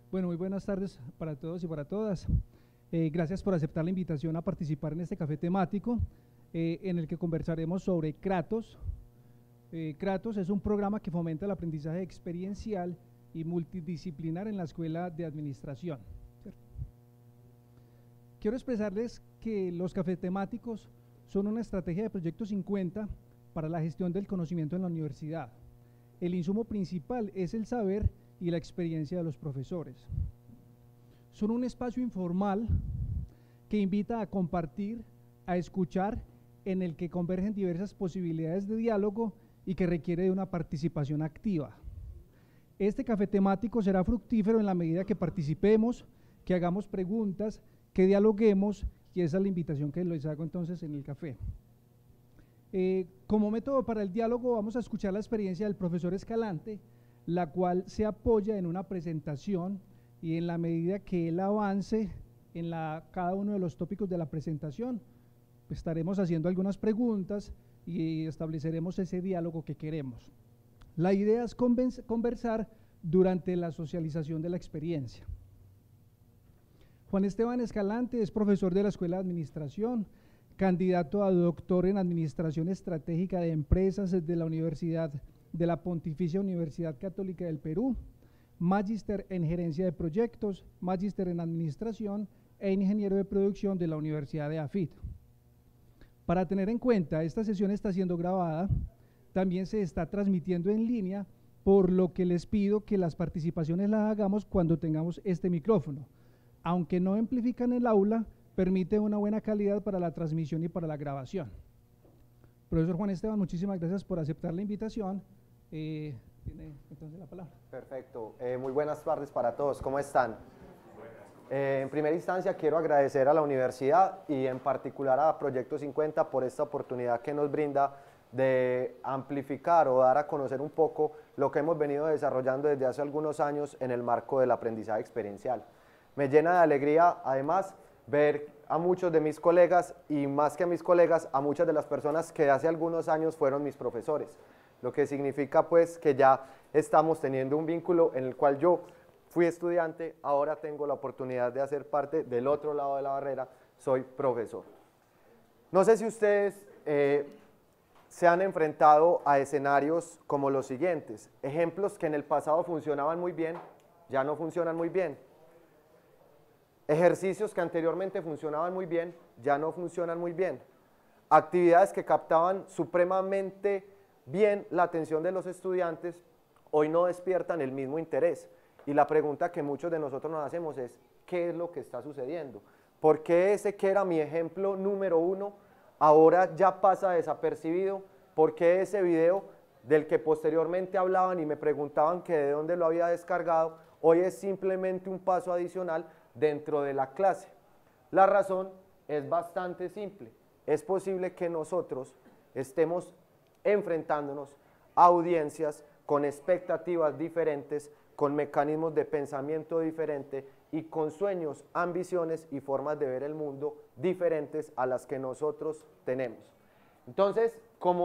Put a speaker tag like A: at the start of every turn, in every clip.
A: Bueno, muy buenas tardes para todos y para todas. Gracias por aceptar la invitación a participar en este café temático en el que conversaremos sobre Kratos. Kratos es un programa que fomenta el aprendizaje experiencial y multidisciplinar en la Escuela de Administración. ¿Cierto? Quiero expresarles que los cafés temáticos son una estrategia de Proyecto 50 para la gestión del conocimiento en la universidad. El insumo principal es el saber y la experiencia de los profesores. Son un espacio informal que invita a compartir, a escuchar, en el que convergen diversas posibilidades de diálogo y que requiere de una participación activa. Este café temático será fructífero en la medida que participemos, que hagamos preguntas, que dialoguemos, y esa es la invitación que les hago entonces en el café. Como método para el diálogo vamos a escuchar la experiencia del profesor Escalante, la cual se apoya en una presentación y en la medida que él avance en cada uno de los tópicos de la presentación, pues estaremos haciendo algunas preguntas y estableceremos ese diálogo que queremos. La idea es conversar durante la socialización de la experiencia. Juan Esteban Escalante es profesor de la Escuela de Administración, candidato a doctor en Administración Estratégica de Empresas de la Pontificia Universidad Católica del Perú, magíster en Gerencia de Proyectos, magíster en Administración e ingeniero de producción de la Universidad de AFIT. Para tener en cuenta, esta sesión está siendo grabada, también se está transmitiendo en línea, por lo que les pido que las participaciones las hagamos cuando tengamos este micrófono. Aunque no amplifican el aula, permite una buena calidad para la transmisión y para la grabación. Profesor Juan Esteban, muchísimas gracias por aceptar la invitación. Tiene entonces la palabra.
B: Perfecto. Muy buenas tardes para todos. ¿Cómo están? En primera instancia quiero agradecer a la universidad y en particular a Proyecto 50 por esta oportunidad que nos brinda de amplificar o dar a conocer un poco lo que hemos venido desarrollando desde hace algunos años en el marco del aprendizaje experiencial. Me llena de alegría, además, ver a muchos de mis colegas y más que a mis colegas, a muchas de las personas que hace algunos años fueron mis profesores, lo que significa pues que ya estamos teniendo un vínculo en el cual yo fui estudiante, ahora tengo la oportunidad de hacer parte del otro lado de la barrera, soy profesor. No sé si ustedes se han enfrentado a escenarios como los siguientes, ejemplos que en el pasado funcionaban muy bien, ya no funcionan muy bien. Ejercicios que anteriormente funcionaban muy bien, ya no funcionan muy bien. Actividades que captaban supremamente bien la atención de los estudiantes, hoy no despiertan el mismo interés. Y la pregunta que muchos de nosotros nos hacemos es, ¿qué es lo que está sucediendo? ¿Por qué ese que era mi ejemplo número uno ahora ya pasa desapercibido? ¿Por qué ese video del que posteriormente hablaban y me preguntaban que de dónde lo había descargado, hoy es simplemente un paso adicional dentro de la clase? La razón es bastante simple. Es posible que nosotros estemos enfrentándonos a audiencias con expectativas diferentes, con mecanismos de pensamiento diferentes y con sueños, ambiciones y formas de ver el mundo diferentes a las que nosotros tenemos. Entonces,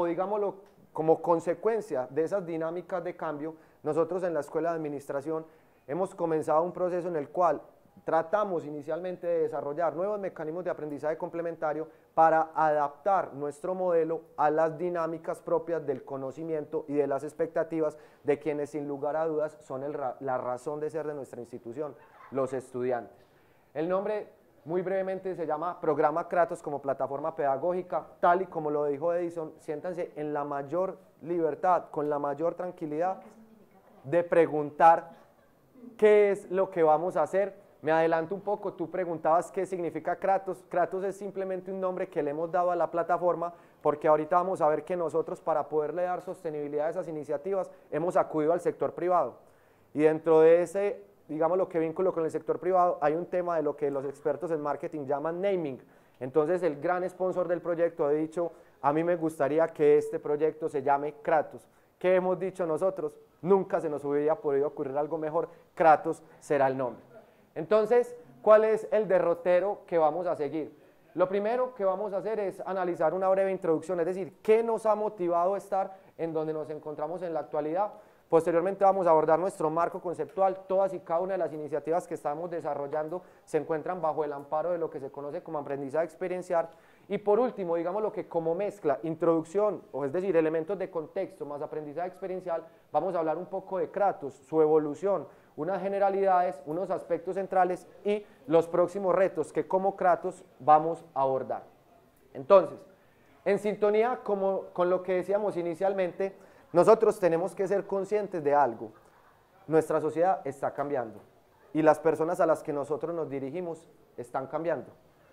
B: como consecuencia de esas dinámicas de cambio, nosotros en la Escuela de Administración hemos comenzado un proceso en el cual tratamos inicialmente de desarrollar nuevos mecanismos de aprendizaje complementario para adaptar nuestro modelo a las dinámicas propias del conocimiento y de las expectativas de quienes sin lugar a dudas son la razón de ser de nuestra institución, los estudiantes. El nombre muy brevemente se llama Programa Kratos como plataforma pedagógica, tal y como lo dijo Edison, siéntanse en la mayor libertad, con la mayor tranquilidad de preguntar qué es lo que vamos a hacer. Me adelanto un poco, tú preguntabas qué significa Kratos. Kratos es simplemente un nombre que le hemos dado a la plataforma porque ahorita vamos a ver que nosotros para poderle dar sostenibilidad a esas iniciativas hemos acudido al sector privado. Y dentro de ese, digamos lo que vínculo con el sector privado, hay un tema de lo que los expertos en marketing llaman naming. Entonces el gran sponsor del proyecto ha dicho, a mí me gustaría que este proyecto se llame Kratos. ¿Qué hemos dicho nosotros? Nunca se nos hubiera podido ocurrir algo mejor, Kratos será el nombre. Entonces, ¿cuál es el derrotero que vamos a seguir? Lo primero que vamos a hacer es analizar una breve introducción, es decir, ¿qué nos ha motivado a estar en donde nos encontramos en la actualidad? Posteriormente vamos a abordar nuestro marco conceptual. Todas y cada una de las iniciativas que estamos desarrollando se encuentran bajo el amparo de lo que se conoce como aprendizaje experiencial. Y por último, digamos lo que como mezcla, introducción, o es decir, elementos de contexto más aprendizaje experiencial, vamos a hablar un poco de Kratos, su evolución, unas generalidades, unos aspectos centrales y los próximos retos que como Kratos vamos a abordar. Entonces, en sintonía con lo que decíamos inicialmente, nosotros tenemos que ser conscientes de algo. Nuestra sociedad está cambiando y las personas a las que nosotros nos dirigimos están cambiando.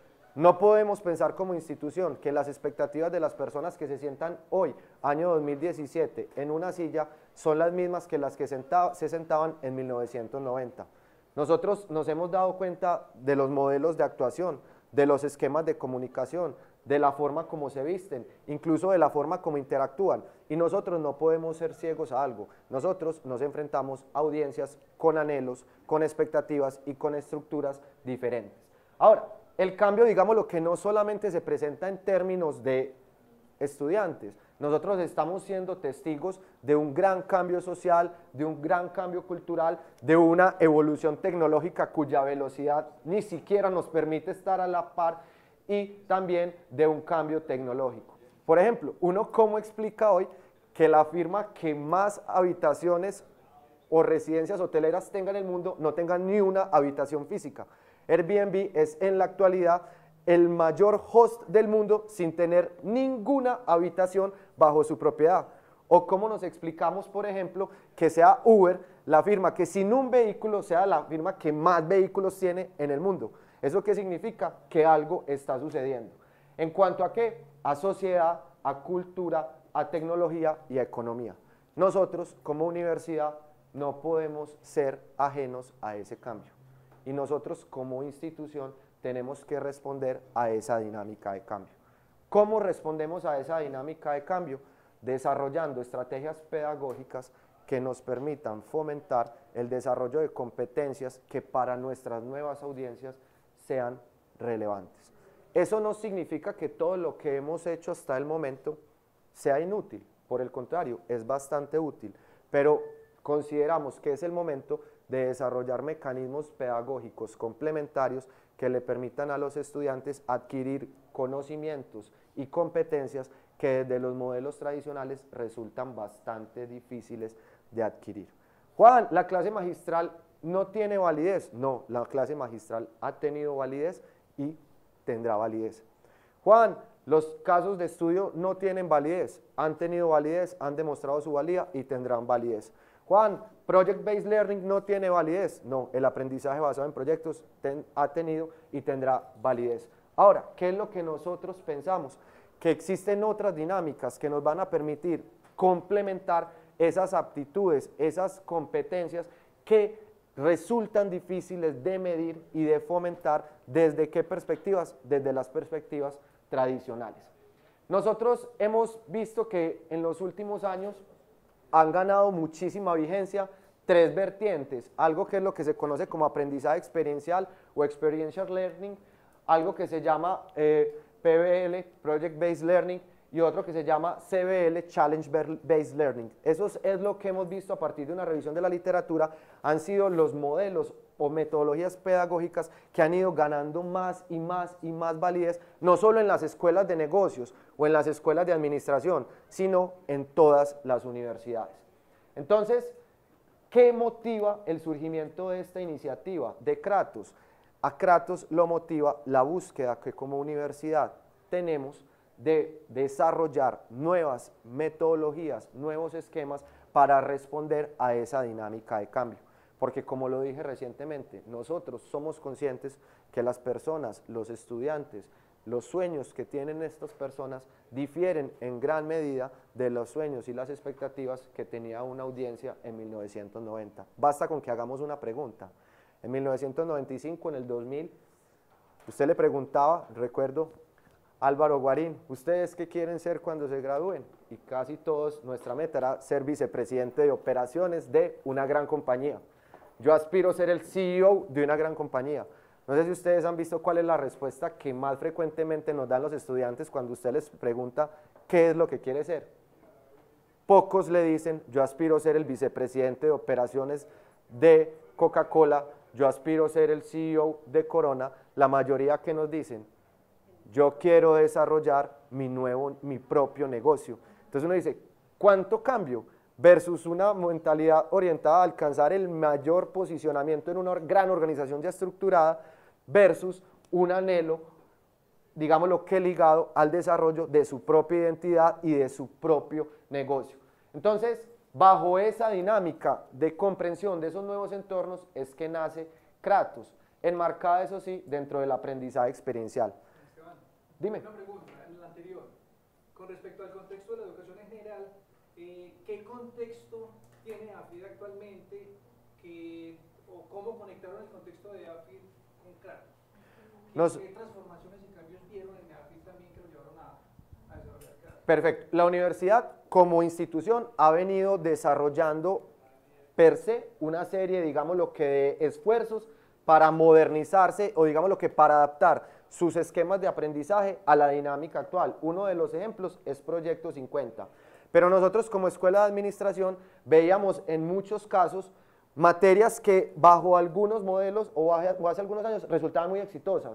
B: No podemos pensar como institución que las expectativas de las personas que se sientan hoy, año 2017, en una silla, son las mismas que las que se sentaban en 1990. Nosotros nos hemos dado cuenta de los modelos de actuación, de los esquemas de comunicación, de la forma como se visten, incluso de la forma como interactúan. Y nosotros no podemos ser ciegos a algo. Nosotros nos enfrentamos a audiencias con anhelos, con expectativas y con estructuras diferentes. Ahora, el cambio, digamos, lo que no solamente se presenta en términos de estudiantes, nosotros estamos siendo testigos de un gran cambio social, de un gran cambio cultural, de una evolución tecnológica cuya velocidad ni siquiera nos permite estar a la par y también de un cambio tecnológico. Por ejemplo, uno cómo explica hoy que la firma que más habitaciones o residencias hoteleras tenga en el mundo no tenga ni una habitación física. Airbnb es en la actualidad el mayor host del mundo sin tener ninguna habitación bajo su propiedad. O cómo nos explicamos, por ejemplo, que sea Uber la firma que sin un vehículo sea la firma que más vehículos tiene en el mundo. ¿Eso qué significa? Que algo está sucediendo. ¿En cuanto a qué? A sociedad, a cultura, a tecnología y a economía. Nosotros, como universidad, no podemos ser ajenos a ese cambio. Y nosotros, como institución, tenemos que responder a esa dinámica de cambio. ¿Cómo respondemos a esa dinámica de cambio? Desarrollando estrategias pedagógicas que nos permitan fomentar el desarrollo de competencias que para nuestras nuevas audiencias sean relevantes. Eso no significa que todo lo que hemos hecho hasta el momento sea inútil, por el contrario, es bastante útil, pero consideramos que es el momento de desarrollar mecanismos pedagógicos complementarios que le permitan a los estudiantes adquirir conocimientos y competencias que desde los modelos tradicionales resultan bastante difíciles de adquirir. Juan, ¿la clase magistral no tiene validez? No, la clase magistral ha tenido validez y tendrá validez. Juan, los casos de estudio no tienen validez, han tenido validez, han demostrado su valía y tendrán validez. Juan, Project Based Learning no tiene validez. No, el aprendizaje basado en proyectos ha tenido y tendrá validez. Ahora, ¿qué es lo que nosotros pensamos? Que existen otras dinámicas que nos van a permitir complementar esas aptitudes, esas competencias que resultan difíciles de medir y de fomentar. ¿Desde qué perspectivas? Desde las perspectivas tradicionales. Nosotros hemos visto que en los últimos años han ganado muchísima vigencia tres vertientes, algo que es lo que se conoce como aprendizaje experiencial o experiential learning, algo que se llama PBL, Project Based Learning, y otro que se llama CBL, Challenge Based Learning. Eso es lo que hemos visto a partir de una revisión de la literatura, han sido los modelos o metodologías pedagógicas que han ido ganando más y más y más validez, no solo en las escuelas de negocios o en las escuelas de administración, sino en todas las universidades. Entonces, ¿qué motiva el surgimiento de esta iniciativa de Kratos? A Kratos lo motiva la búsqueda que como universidad tenemos de desarrollar nuevas metodologías, nuevos esquemas para responder a esa dinámica de cambio. Porque como lo dije recientemente, nosotros somos conscientes que las personas, los estudiantes, los sueños que tienen estas personas difieren en gran medida de los sueños y las expectativas que tenía una audiencia en 1990. Basta con que hagamos una pregunta. En 1995, en el 2000, usted le preguntaba, recuerdo, Álvaro Guarín, ¿ustedes qué quieren ser cuando se gradúen? Y casi todos, nuestra meta era ser vicepresidente de operaciones de una gran compañía. Yo aspiro a ser el CEO de una gran compañía. No sé si ustedes han visto cuál es la respuesta que más frecuentemente nos dan los estudiantes cuando usted les pregunta qué es lo que quiere ser. pocos le dicen, yo aspiro a ser el vicepresidente de operaciones de Coca-Cola, yo aspiro a ser el CEO de Corona, la mayoría que nos dicen, yo quiero desarrollar mi propio negocio. Entonces uno dice, ¿cuánto cambio? Versus una mentalidad orientada a alcanzar el mayor posicionamiento en una gran organización ya estructurada, versus un anhelo, digámoslo que ligado al desarrollo de su propia identidad y de su propio negocio. Entonces, bajo esa dinámica de comprensión de esos nuevos entornos es que nace Kratos, enmarcada, eso sí, dentro del aprendizaje experiencial.
A: Esteban,
B: dime.
A: Una pregunta en la anterior, con respecto al contexto de la educación en general, ¿qué contexto tiene AFID actualmente o cómo conectaron el contexto de AFID con Kratos? ¿Qué transformaciones y cambios vieron en AFID también que lo llevaron a desarrollar Kratos?
B: Perfecto. La universidad como institución ha venido desarrollando per se una serie, digamos lo que de esfuerzos para modernizarse o digamos lo que para adaptar sus esquemas de aprendizaje a la dinámica actual. Uno de los ejemplos es Proyecto 50. Pero nosotros como escuela de administración veíamos en muchos casos materias que bajo algunos modelos o hace algunos años resultaban muy exitosas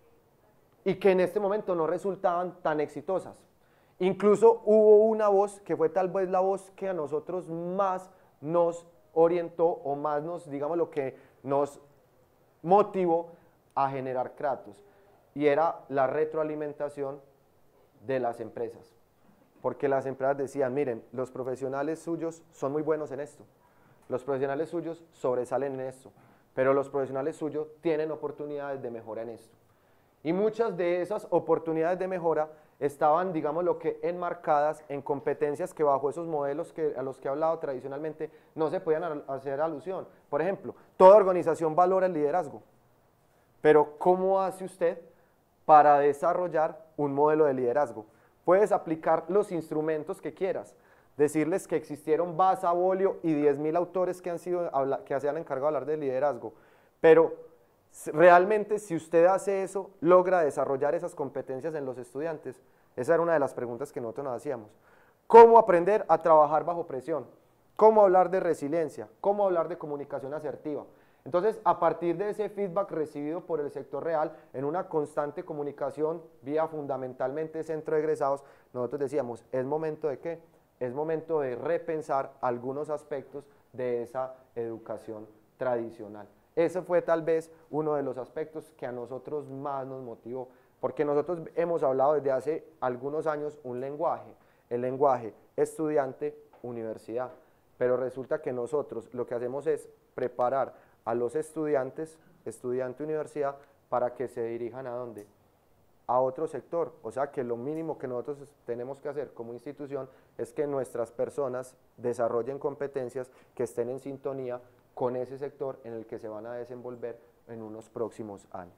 B: y que en este momento no resultaban tan exitosas. Incluso hubo una voz que fue tal vez la voz que a nosotros más nos orientó o más nos, digamos lo que nos motivó a generar Kratos y era la retroalimentación de las empresas. Porque las empresas decían, miren, los profesionales suyos son muy buenos en esto, los profesionales suyos sobresalen en esto, pero los profesionales suyos tienen oportunidades de mejora en esto. Y muchas de esas oportunidades de mejora estaban, digamos, lo que enmarcadas en competencias que bajo esos modelos a los que he hablado tradicionalmente no se podían hacer alusión. Por ejemplo, toda organización valora el liderazgo, pero ¿cómo hace usted para desarrollar un modelo de liderazgo? Puedes aplicar los instrumentos que quieras, decirles que existieron Basa, Bolio y 10.000 autores que se han encargado de hablar de liderazgo, pero realmente si usted hace eso, logra desarrollar esas competencias en los estudiantes. Esa era una de las preguntas que nosotros nos hacíamos. ¿Cómo aprender a trabajar bajo presión? ¿Cómo hablar de resiliencia? ¿Cómo hablar de comunicación asertiva? Entonces, a partir de ese feedback recibido por el sector real, en una constante comunicación vía fundamentalmente centro de egresados, nosotros decíamos, ¿es momento de qué? Es momento de repensar algunos aspectos de esa educación tradicional. Ese fue tal vez uno de los aspectos que a nosotros más nos motivó, porque nosotros hemos hablado desde hace algunos años un lenguaje, el lenguaje estudiante-universidad, pero resulta que nosotros lo que hacemos es preparar a los estudiantes, estudiante-universidad, para que se dirijan ¿a dónde? A otro sector. O sea que lo mínimo que nosotros tenemos que hacer como institución es que nuestras personas desarrollen competencias que estén en sintonía con ese sector en el que se van a desenvolver en unos próximos años.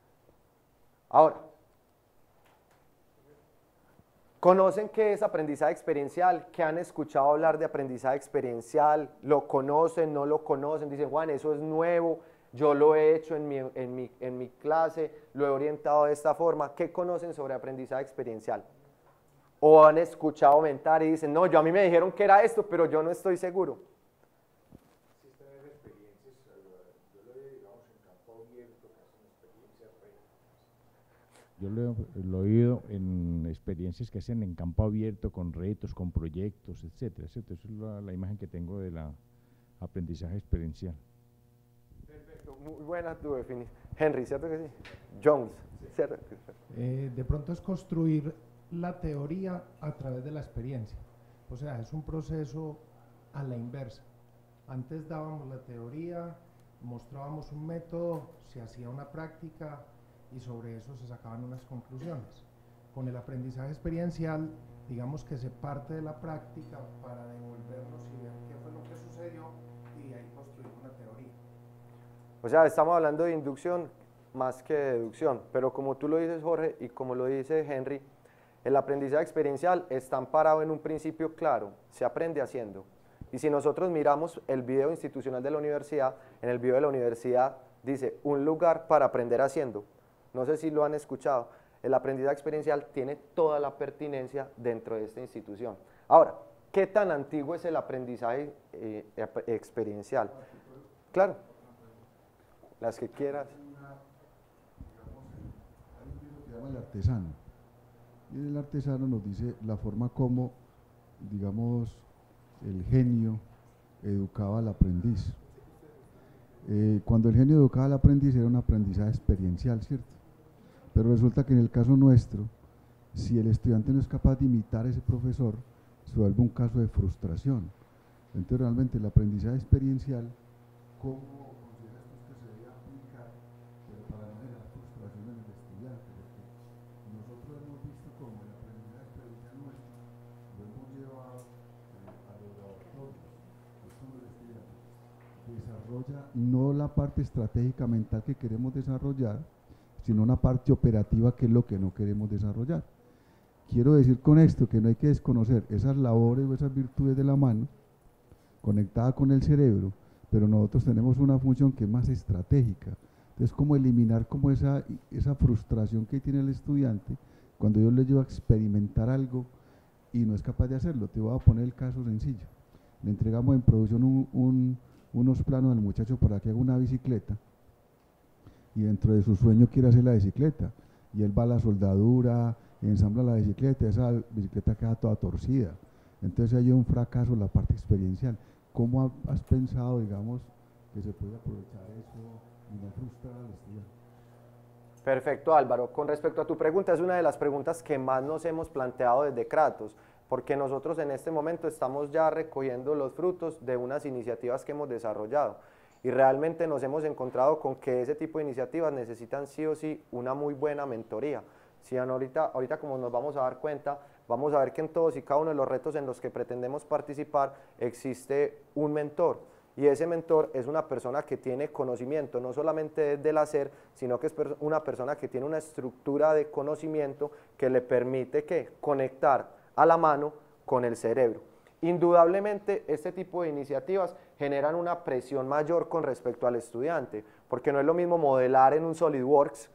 B: Ahora, ¿conocen qué es aprendizaje experiencial? ¿Qué han escuchado hablar de aprendizaje experiencial? ¿Lo conocen? ¿No lo conocen? Dicen, Juan, eso es nuevo, yo lo he hecho en mi clase, lo he orientado de esta forma. ¿Qué conocen sobre aprendizaje experiencial? ¿O han escuchado aumentar y dicen, no, a mí me dijeron que era esto, pero yo no estoy seguro?
C: Yo lo he oído en experiencias que hacen en campo abierto, con retos, con proyectos, etcétera, etcétera. Esa es la imagen que tengo de la aprendizaje experiencial.
B: Perfecto, muy buena tu definición. Henry, ¿cierto que sí? Jones, ¿cierto?
D: De pronto es construir la teoría a través de la experiencia. O sea, es un proceso a la inversa. Antes dábamos la teoría, mostrábamos un método, se hacía una práctica, y sobre eso se sacaban unas conclusiones. Con el aprendizaje experiencial, digamos que se parte de la práctica para devolvernos y ver qué fue lo que sucedió y de ahí construir una teoría.
B: O sea, estamos hablando de inducción más que de deducción, pero como tú lo dices, Jorge, y como lo dice Henry, el aprendizaje experiencial está amparado en un principio claro, se aprende haciendo. Y si nosotros miramos el video institucional de la universidad, en el video de la universidad dice, un lugar para aprender haciendo. No sé si lo han escuchado, el aprendizaje experiencial tiene toda la pertinencia dentro de esta institución. Ahora, ¿qué tan antiguo es el aprendizaje experiencial? Claro, las que quieras.
E: Hay un libro que se llama El Artesano, y el artesano nos dice la forma como, digamos, el genio educaba al aprendiz. Cuando el genio educaba al aprendiz era un aprendizaje experiencial, ¿cierto? Pero resulta que en el caso nuestro, si el estudiante no es capaz de imitar a ese profesor, se vuelve un caso de frustración. Entonces realmente el aprendizaje experiencial, ¿cómo consideras tú que se debe aplicar, pero para no generar frustración en el estudiante? Porque nosotros hemos visto cómo el aprendizaje experiencial nuestro lo hemos llevado a los laboratorios. Es como el estudiante desarrolla no la parte estratégica mental que queremos desarrollar, sino una parte operativa que es lo que no queremos desarrollar. Quiero decir con esto que no hay que desconocer esas labores o esas virtudes de la mano conectada con el cerebro, pero nosotros tenemos una función que es más estratégica. Entonces, como eliminar como esa frustración que tiene el estudiante cuando yo le llevo a experimentar algo y no es capaz de hacerlo. Te voy a poner el caso sencillo. Le entregamos en producción unos planos al muchacho para que haga una bicicleta, y dentro de su sueño quiere hacer la bicicleta, y él va a la soldadura, ensambla la bicicleta, esa bicicleta queda toda torcida. Entonces hay un fracaso en la parte experiencial. ¿Cómo has pensado, digamos, que se puede aprovechar eso y no frustrar al estudiante?
B: Perfecto, Álvaro. Con respecto a tu pregunta, es una de las preguntas que más nos hemos planteado desde Kratos, porque nosotros en este momento estamos ya recogiendo los frutos de unas iniciativas que hemos desarrollado, y realmente nos hemos encontrado con que ese tipo de iniciativas necesitan sí o sí una muy buena mentoría. Si ahorita como nos vamos a dar cuenta, vamos a ver que en todos y cada uno de los retos en los que pretendemos participar existe un mentor, y ese mentor es una persona que tiene conocimiento, no solamente del hacer, sino que es una persona que tiene una estructura de conocimiento que le permite conectar a la mano con el cerebro. Indudablemente este tipo de iniciativas generan una presión mayor con respecto al estudiante, porque no es lo mismo modelar en un SolidWorks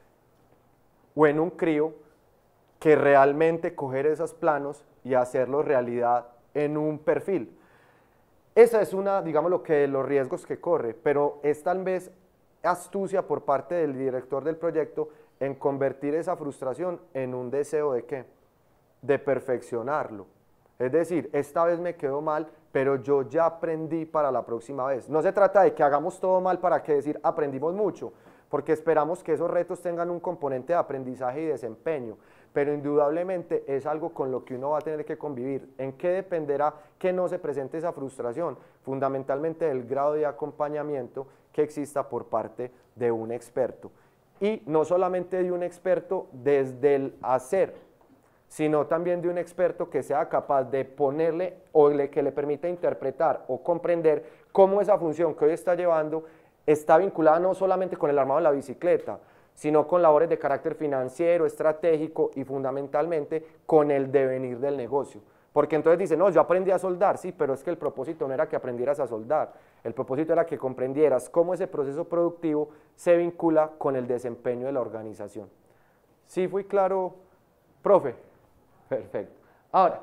B: o en un Creo que realmente coger esos planos y hacerlos realidad en un perfil. Esa es una, digamos, lo que los riesgos que corre, pero es tal vez astucia por parte del director del proyecto en convertir esa frustración en un deseo de ¿qué? De perfeccionarlo. Es decir, esta vez me quedó mal, pero yo ya aprendí para la próxima vez. No se trata de que hagamos todo mal para que decir aprendimos mucho, porque esperamos que esos retos tengan un componente de aprendizaje y desempeño, pero indudablemente es algo con lo que uno va a tener que convivir. ¿En qué dependerá que no se presente esa frustración? Fundamentalmente del grado de acompañamiento que exista por parte de un experto. Y no solamente de un experto desde el hacer, sino también de un experto que sea capaz de ponerle o que le permita interpretar o comprender cómo esa función que hoy está llevando está vinculada no solamente con el armado de la bicicleta, sino con labores de carácter financiero, estratégico y fundamentalmente con el devenir del negocio. Porque entonces dice, no, yo aprendí a soldar, sí, pero es que el propósito no era que aprendieras a soldar, el propósito era que comprendieras cómo ese proceso productivo se vincula con el desempeño de la organización. ¿Sí fui claro, profe? Perfecto. Ahora,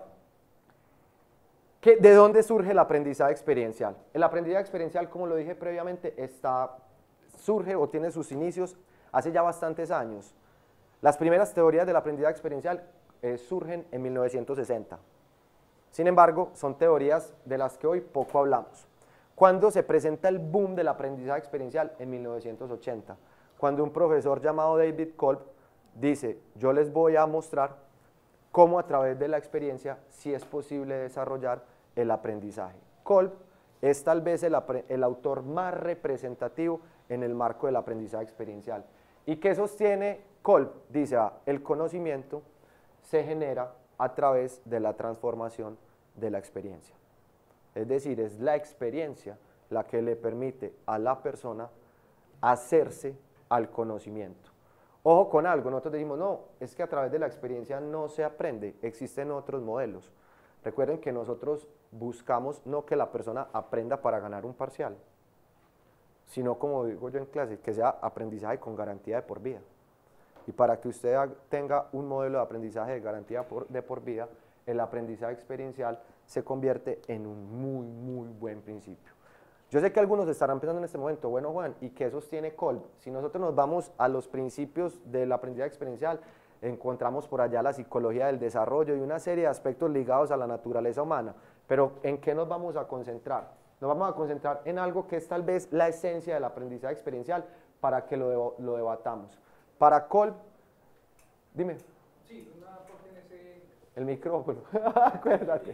B: ¿de dónde surge el aprendizaje experiencial? El aprendizaje experiencial, como lo dije previamente, surge o tiene sus inicios hace ya bastantes años. Las primeras teorías del aprendizaje experiencial surgen en 1960. Sin embargo, son teorías de las que hoy poco hablamos. ¿Cuándo se presenta el boom del aprendizaje experiencial? En 1980, cuando un profesor llamado David Kolb dice, yo les voy a mostrar cómo a través de la experiencia sí es posible desarrollar el aprendizaje. Kolb es tal vez el autor más representativo en el marco del aprendizaje experiencial. ¿Y qué sostiene Kolb? Dice, el conocimiento se genera a través de la transformación de la experiencia. Es decir, es la experiencia la que le permite a la persona hacerse al conocimiento. Ojo con algo, nosotros decimos, no, es que a través de la experiencia no se aprende, existen otros modelos. Recuerden que nosotros buscamos no que la persona aprenda para ganar un parcial, sino como digo yo en clase, que sea aprendizaje con garantía de por vida. Y para que usted tenga un modelo de aprendizaje de garantía de por vida, el aprendizaje experiencial se convierte en un muy buen principio. Yo sé que algunos estarán pensando en este momento, bueno Juan, ¿y qué sostiene Kolb? Si nosotros nos vamos a los principios del aprendizaje experiencial, encontramos por allá la psicología del desarrollo y una serie de aspectos ligados a la naturaleza humana, pero ¿en qué nos vamos a concentrar? Nos vamos a concentrar en algo que es tal vez la esencia del aprendizaje experiencial para que lo debatamos. Para Kolb, dime.
A: Sí, una aporte en ese...
B: El micrófono, acuérdate.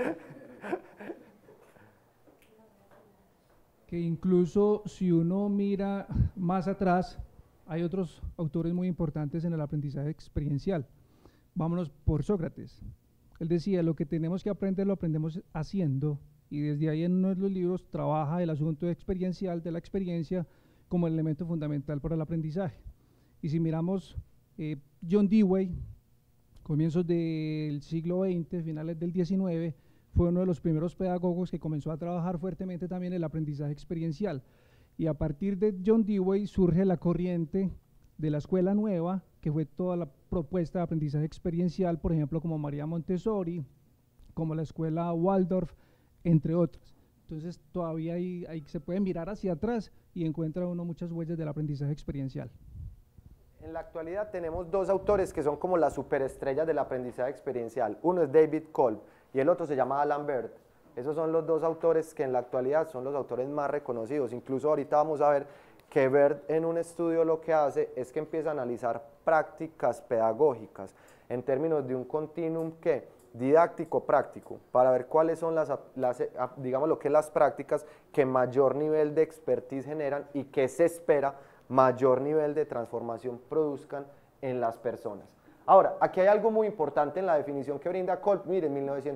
A: Que incluso si uno mira más atrás, hay otros autores muy importantes en el aprendizaje experiencial. Vámonos por Sócrates. Él decía, lo que tenemos que aprender lo aprendemos haciendo, y desde ahí en uno de los libros trabaja el asunto experiencial de la experiencia como el elemento fundamental para el aprendizaje. Y si miramos John Dewey, comienzos del siglo XX, finales del XIX, fue uno de los primeros pedagogos que comenzó a trabajar fuertemente también el aprendizaje experiencial. Y a partir de John Dewey surge la corriente de la escuela nueva, que fue toda la propuesta de aprendizaje experiencial, por ejemplo, como María Montessori, como la escuela Waldorf, entre otras. Entonces todavía se puede mirar hacia atrás y encuentra uno muchas huellas del aprendizaje experiencial.
B: En la actualidad tenemos dos autores que son como las superestrellas del aprendizaje experiencial. Uno es David Kolb y el otro se llama Alan Bird. Esos son los dos autores que en la actualidad son los autores más reconocidos. Incluso ahorita vamos a ver que Bird en un estudio lo que hace es que empieza a analizar prácticas pedagógicas en términos de un continuum que didáctico-práctico, para ver cuáles son digamos lo que es las prácticas que mayor nivel de expertise generan y que se espera mayor nivel de transformación produzcan en las personas. Ahora, aquí hay algo muy importante en la definición que brinda Kolb. Miren,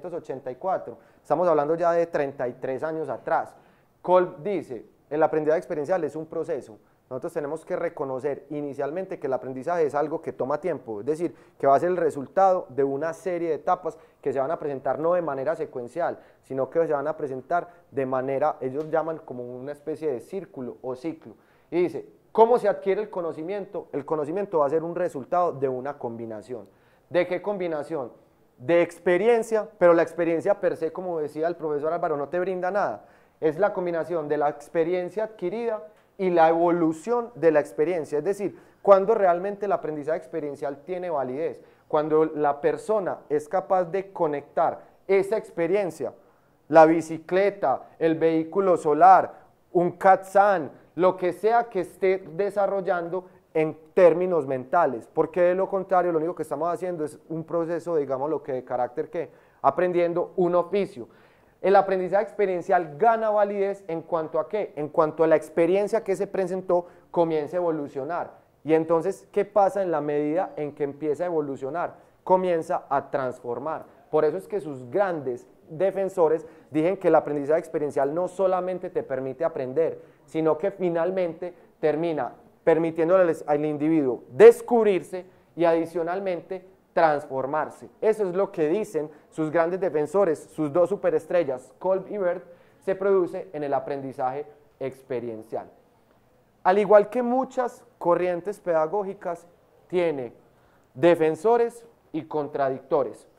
B: 1984, estamos hablando ya de 33 años atrás. Kolb dice, el aprendizaje experiencial es un proceso. Nosotros tenemos que reconocer inicialmente que el aprendizaje es algo que toma tiempo, es decir, que va a ser el resultado de una serie de etapas que se van a presentar no de manera secuencial, sino que se van a presentar de manera, ellos llaman como una especie de círculo o ciclo. Y dice, ¿cómo se adquiere el conocimiento? El conocimiento va a ser un resultado de una combinación. ¿De qué combinación? De experiencia, pero la experiencia per se, como decía el profesor Álvaro, no te brinda nada. Es la combinación de la experiencia adquirida y la evolución de la experiencia. Es decir, cuando realmente el aprendizaje experiencial tiene validez, cuando la persona es capaz de conectar esa experiencia, la bicicleta, el vehículo solar, un Kaizen, lo que sea que esté desarrollando en términos mentales, porque de lo contrario lo único que estamos haciendo es un proceso, digamos, lo que de carácter que aprendiendo un oficio. El aprendizaje experiencial gana validez en cuanto a ¿qué? En cuanto a la experiencia que se presentó comienza a evolucionar. Y entonces, ¿qué pasa en la medida en que empieza a evolucionar? Comienza a transformar. Por eso es que sus grandes defensores dicen que el aprendizaje experiencial no solamente te permite aprender, sino que finalmente termina permitiéndole al individuo descubrirse y adicionalmente transformarse. Eso es lo que dicen sus grandes defensores, sus dos superestrellas, Kolb y Bird, se produce en el aprendizaje experiencial. Al igual que muchas corrientes pedagógicas, tiene defensores y contradictores.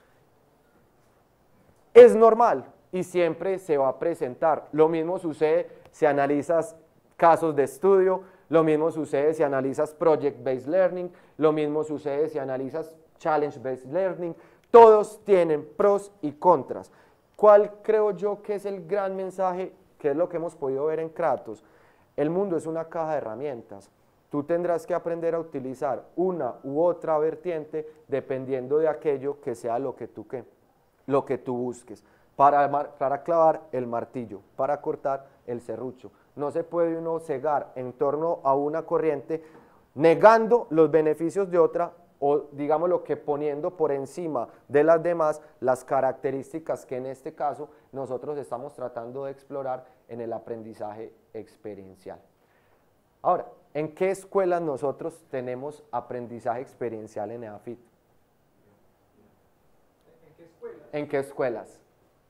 B: Es normal y siempre se va a presentar. Lo mismo sucede si analizas casos de estudio, lo mismo sucede si analizas project-based learning, lo mismo sucede si analizas challenge-based learning. Todos tienen pros y contras. ¿Cuál creo yo que es el gran mensaje, que es lo que hemos podido ver en Kratos? El mundo es una caja de herramientas. Tú tendrás que aprender a utilizar una u otra vertiente dependiendo de aquello que sea lo que tú busques. Para clavar el martillo, para cortar el serrucho. No se puede uno cegar en torno a una corriente negando los beneficios de otra o digámoslo que poniendo por encima de las demás las características que en este caso nosotros estamos tratando de explorar en el aprendizaje experiencial. Ahora, ¿en qué escuelas nosotros tenemos aprendizaje experiencial en EAFIT?
A: ¿En qué escuelas?
B: ¿En qué escuelas?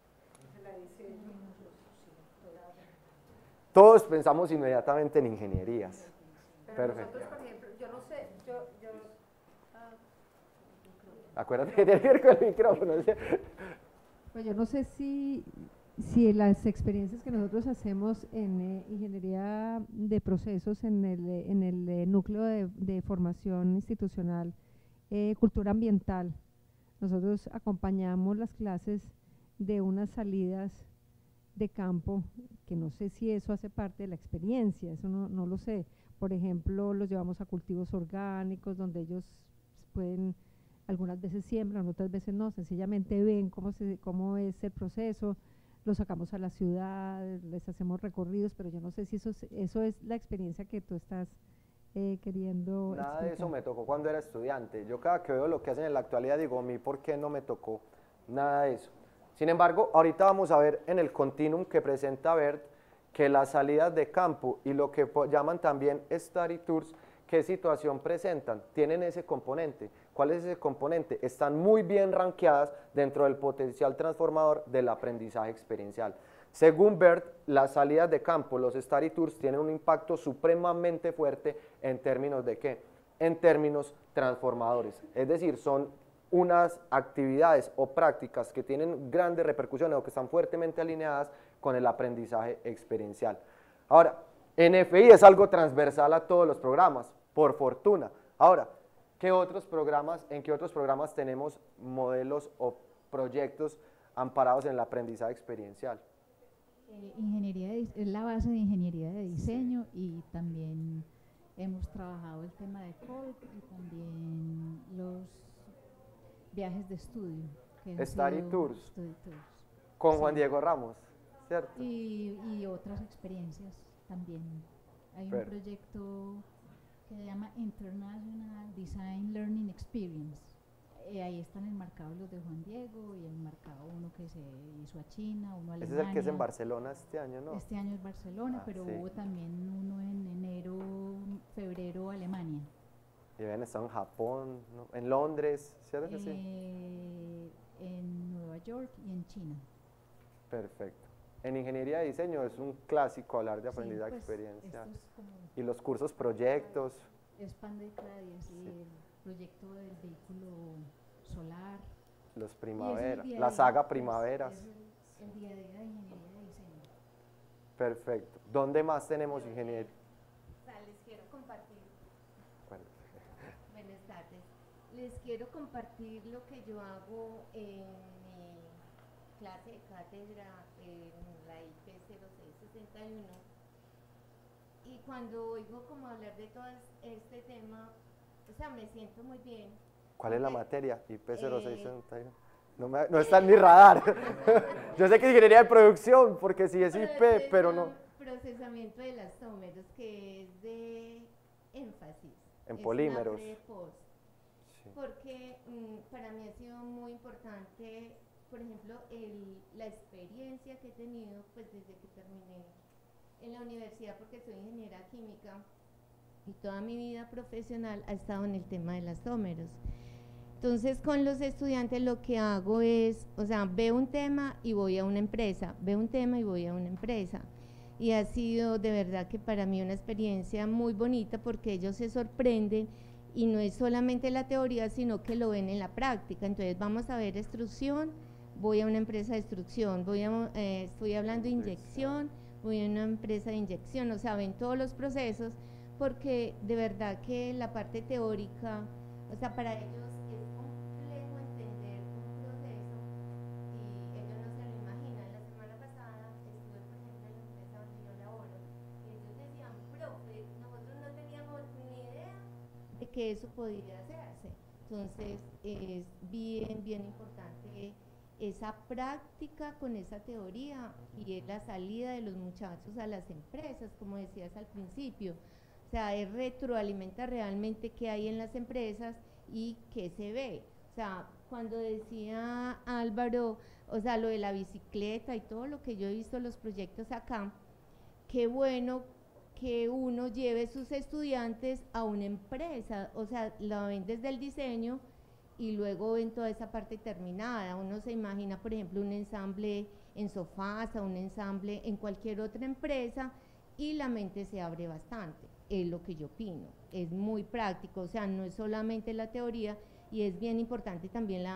B: Todos pensamos inmediatamente en ingenierías.
F: Pero
B: Perfecto.
F: nosotros, por ejemplo, yo no sé,
B: Acuérdate que tiene que ver con el micrófono.
F: Pues yo no sé si las experiencias que nosotros hacemos en ingeniería de procesos en el núcleo de formación institucional, cultura ambiental, nosotros acompañamos las clases de unas salidas de campo, que no sé si eso hace parte de la experiencia, eso no lo sé. Por ejemplo, los llevamos a cultivos orgánicos, donde ellos pueden, algunas veces siembran, otras veces no, sencillamente ven cómo es el proceso, los sacamos a la ciudad, les hacemos recorridos, pero yo no sé si eso es la experiencia que tú estás queriendo
B: Nada
F: explicar.
B: de eso me tocó cuando era estudiante. Yo cada que veo lo que hacen en la actualidad digo, a mí, ¿por qué no me tocó nada de eso? Sin embargo, ahorita vamos a ver en el continuum que presenta Bert que las salidas de campo y lo que llaman también study tours, ¿qué situación presentan? Tienen ese componente. ¿Cuál es ese componente? Están muy bien rankeadas dentro del potencial transformador del aprendizaje experiencial. Según Bert, las salidas de campo, los study tours, tienen un impacto supremamente fuerte en términos de ¿qué? En términos transformadores. Es decir, son unas actividades o prácticas que tienen grandes repercusiones o que están fuertemente alineadas con el aprendizaje experiencial. Ahora, NFI es algo transversal a todos los programas, por fortuna. Ahora, ¿en qué otros programas tenemos modelos o proyectos amparados en el aprendizaje experiencial?
G: Es la base de ingeniería de diseño y también hemos trabajado el tema de CODE y también los viajes de estudio.
B: Study tours.
G: Study tours.
B: Con
G: Sí.
B: Juan Diego Ramos, ¿cierto?
G: Y otras experiencias también. Hay un proyecto que se llama International Design Learning Experience. Ahí están enmarcados los de Juan Diego y enmarcado uno que se hizo a China, uno a Alemania.
B: Ese es el que es en Barcelona este año, ¿no?
G: Este año es Barcelona, pero
B: sí.
G: hubo también uno en enero, febrero, Alemania.
B: Y habían estado en Japón, ¿no? En Londres, ¿cierto que sí?
G: En Nueva York y en China.
B: Perfecto. En ingeniería de diseño es un clásico hablar de aprendizaje
G: Sí, pues,
B: experiencial.
G: esto es como
B: Y los cursos proyectos.
G: es pan de cada día, sí, el proyecto del vehículo solar.
B: Los
G: Y
B: primavera,
G: es el día a
B: la
G: día,
B: saga
G: es
B: primaveras.
G: el día a día de ingeniería de diseño.
B: Perfecto. ¿Dónde más tenemos ingeniería?
H: Les quiero compartir.
B: Bueno,
H: Buenas tardes. Les quiero compartir lo que yo hago en mi clase de cátedra en la IP 0661. Y cuando oigo como hablar de todo este tema, o sea, me siento muy bien.
B: ¿cuál es la
H: porque,
B: materia? IP0661. No está en mi radar. Yo sé que es ingeniería de producción, porque sí es IP, pero no.
H: Procesamiento de elastómeros, que es de énfasis.
B: En
H: es
B: polímeros.
H: Una pre-post.
B: Sí.
H: Porque para mí ha sido muy importante, por ejemplo, la experiencia que he tenido pues desde que terminé en la universidad, porque soy ingeniera química y toda mi vida profesional ha estado en el tema de elastómeros. Entonces, con los estudiantes lo que hago es, o sea, veo un tema y voy a una empresa, veo un tema y voy a una empresa. Y ha sido de verdad que para mí una experiencia muy bonita porque ellos se sorprenden y no es solamente la teoría, sino que lo ven en la práctica. Entonces, vamos a ver extrusión, voy a una empresa de extrusión, estoy hablando de inyección, voy a una empresa de inyección, o sea, ven todos los procesos porque de verdad que la parte teórica, o sea, para ellos es complejo entender un proceso y ellos no se lo imaginan. La semana pasada estuve, por ejemplo, en la empresa donde yo laboro y ellos decían, profe, nosotros no teníamos ni idea de que eso podía hacerse. Entonces es bien importante esa práctica con esa teoría y es la salida de los muchachos a las empresas, como decías al principio. O sea, es retroalimentar realmente qué hay en las empresas y qué se ve. O sea, cuando decía Álvaro, o sea, lo de la bicicleta y todo lo que yo he visto los proyectos acá, qué bueno que uno lleve sus estudiantes a una empresa, o sea, la ven desde el diseño y luego ven toda esa parte terminada. Uno se imagina, por ejemplo, un ensamble en Sofasa, un ensamble en cualquier otra empresa y la mente se abre bastante, es lo que yo opino, es muy práctico, o sea, no es solamente la teoría y es bien importante también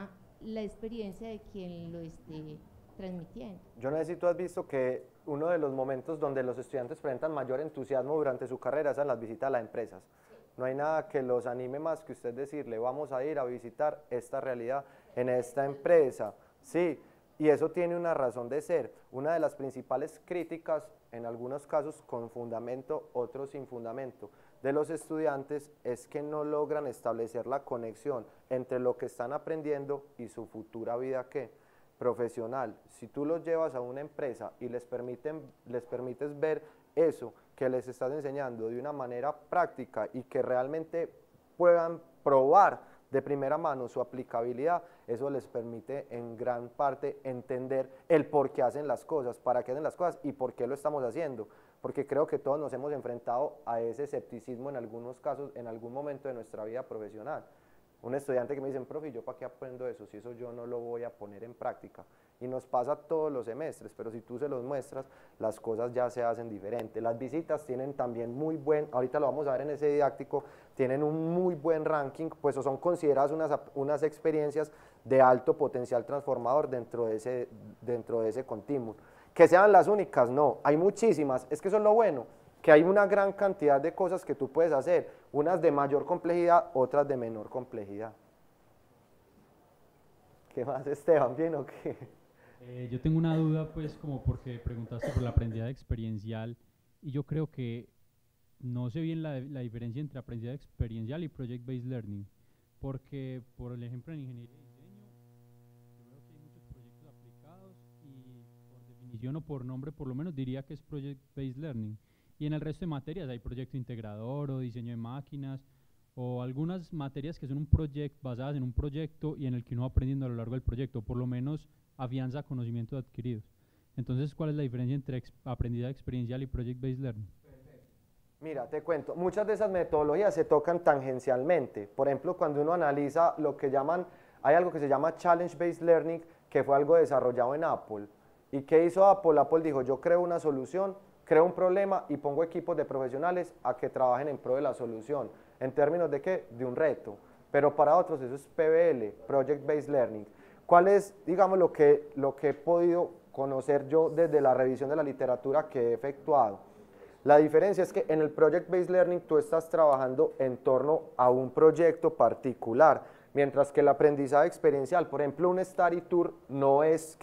H: la experiencia de quien lo esté transmitiendo.
B: Yo no sé si tú has visto que uno de los momentos donde los estudiantes presentan mayor entusiasmo durante su carrera es en las visitas a las empresas. No hay nada que los anime más que usted decirle, vamos a ir a visitar esta realidad en esta empresa. Sí, y eso tiene una razón de ser. Una de las principales críticas, en algunos casos con fundamento, otros sin fundamento, de los estudiantes es que no logran establecer la conexión entre lo que están aprendiendo y su futura vida profesional. Si tú los llevas a una empresa y les permites ver eso que les estás enseñando de una manera práctica y que realmente puedan probar de primera mano su aplicabilidad, eso les permite en gran parte entender el por qué hacen las cosas, para qué hacen las cosas y por qué lo estamos haciendo. Porque creo que todos nos hemos enfrentado a ese escepticismo en algunos casos, en algún momento de nuestra vida profesional. Un estudiante que me dice, profe, ¿yo para qué aprendo eso? Si eso yo no lo voy a poner en práctica. Y nos pasa todos los semestres, pero si tú se los muestras, las cosas ya se hacen diferentes. Las visitas tienen también muy buen, ahorita lo vamos a ver en ese didáctico, tienen un muy buen ranking, pues son consideradas unas experiencias de alto potencial transformador dentro de ese continuum. Que sean las únicas, no, hay muchísimas, es que eso es lo bueno, que hay una gran cantidad de cosas que tú puedes hacer, unas de mayor complejidad, otras de menor complejidad. ¿Qué más, Esteban? ¿Bien o qué?
I: Yo tengo una duda, pues, como porque preguntaste por el aprendizaje experiencial, y yo creo que no sé bien la diferencia entre aprendizaje experiencial y project-based learning, porque, por el ejemplo, en ingeniería y diseño, yo veo que hay muchos proyectos aplicados y, por definición o por nombre, por lo menos diría que es project-based learning. Y en el resto de materias hay proyecto integrador o diseño de máquinas o algunas materias que son un proyecto basadas en un proyecto y en el que uno va aprendiendo a lo largo del proyecto, por lo menos afianza conocimientos adquiridos. Entonces, ¿cuál es la diferencia entre aprendizaje experiencial y project-based learning?
B: Mira, te cuento, muchas de esas metodologías se tocan tangencialmente. Por ejemplo, cuando uno analiza lo que llaman, hay algo que se llama challenge-based learning, que fue algo desarrollado en Apple. ¿Y qué hizo Apple? Apple dijo, yo creo una solución, creo un problema y pongo equipos de profesionales a que trabajen en pro de la solución. ¿En términos de qué? De un reto. Pero para otros eso es PBL, Project Based Learning. ¿Cuál es, digamos, lo que he podido conocer yo desde la revisión de la literatura que he efectuado? La diferencia es que en el Project Based Learning tú estás trabajando en torno a un proyecto particular, mientras que el aprendizaje experiencial, por ejemplo, un study tour no es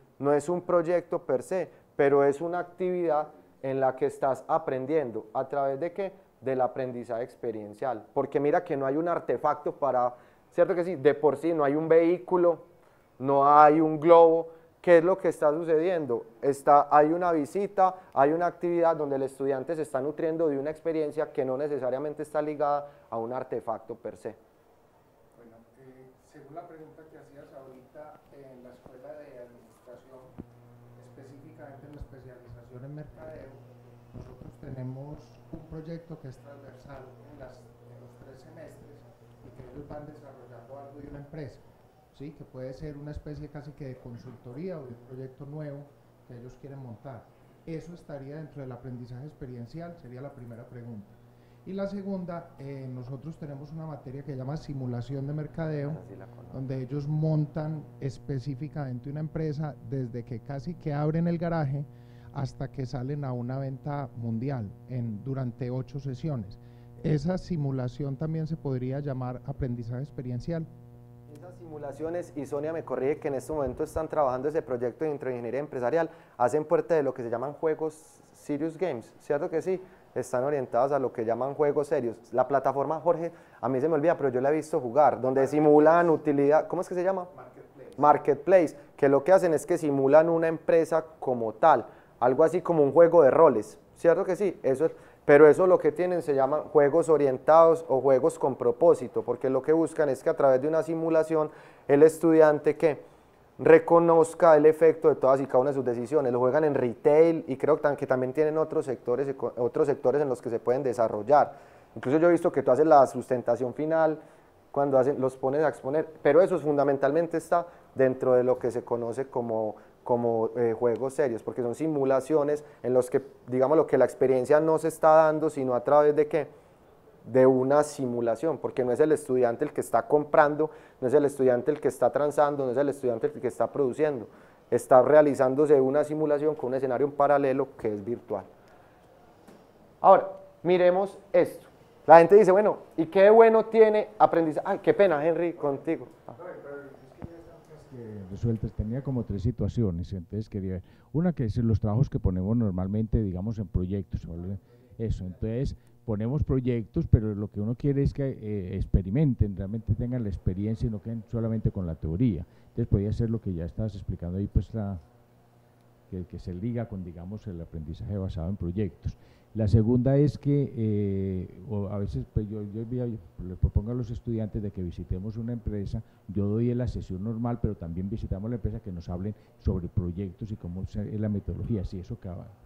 B: un proyecto per se, pero es una actividad en la que estás aprendiendo. ¿A través de qué? Del aprendizaje experiencial. Porque mira que no hay un artefacto para, ¿cierto que sí? De por sí no hay un vehículo, no hay un globo. ¿Qué es lo que está sucediendo? Hay una visita, hay una actividad donde el estudiante se está nutriendo de una experiencia que no necesariamente está ligada a un artefacto per se.
D: Bueno, según la pregunta que hacías ahorita, en la Escuela de Administración, específicamente en la especialización en mercadeo, nosotros tenemos un proyecto que es transversal en los 3 semestres y que ellos van desarrollando algo de una empresa, ¿sí? Que puede ser una especie casi que de consultoría o de un proyecto nuevo que ellos quieren montar. Eso estaría dentro del aprendizaje experiencial, sería la primera pregunta. Y la segunda, nosotros tenemos una materia que se llama simulación de mercadeo, donde ellos montan específicamente una empresa desde que casi que abren el garaje hasta que salen a una venta mundial durante 8 sesiones. Esa simulación también se podría llamar aprendizaje experiencial.
B: Esas simulaciones, y Sonia me corrige que en este momento están trabajando ese proyecto de ingeniería empresarial, hacen parte de lo que se llaman juegos serious games, ¿cierto que sí? Están orientadas a lo que llaman juegos serios. La plataforma, Jorge, a mí se me olvida, pero yo la he visto jugar, donde simulan utilidad, ¿cómo es que se llama? Marketplace, que lo que hacen es que simulan una empresa como tal, algo así como un juego de roles, ¿cierto que sí? Pero eso lo que tienen se llaman juegos orientados o juegos con propósito, porque lo que buscan es que a través de una simulación el estudiante que reconozca el efecto de todas y cada una de sus decisiones. Lo juegan en retail y creo que también tienen otros sectores en los que se pueden desarrollar. Incluso yo he visto que tú haces la sustentación final cuando los pones a exponer, pero eso fundamentalmente está dentro de lo que se conoce como juegos serios, porque son simulaciones en los que, digamos, lo que la experiencia no se está dando, sino a través de de una simulación, porque no es el estudiante el que está comprando, no es el estudiante el que está transando, no es el estudiante el que está produciendo, está realizándose una simulación con un escenario en paralelo que es virtual. Ahora, miremos esto. La gente dice, bueno, ¿y qué bueno tiene aprendizaje? Ay, qué pena, Henry, contigo.
C: Resueltas, tenía como 3 situaciones, entonces quería ver. Una que es los trabajos que ponemos normalmente, digamos, en proyectos, eso, entonces ponemos proyectos, pero lo que uno quiere es que experimenten, realmente tengan la experiencia y no queden solamente con la teoría. Entonces podría ser lo que ya estabas explicando ahí, pues que se liga con, digamos, el aprendizaje basado en proyectos. La segunda es que a veces pues yo le propongo a los estudiantes de que visitemos una empresa, yo doy la sesión normal, pero también visitamos la empresa, que nos hablen sobre proyectos y cómo es la metodología, si eso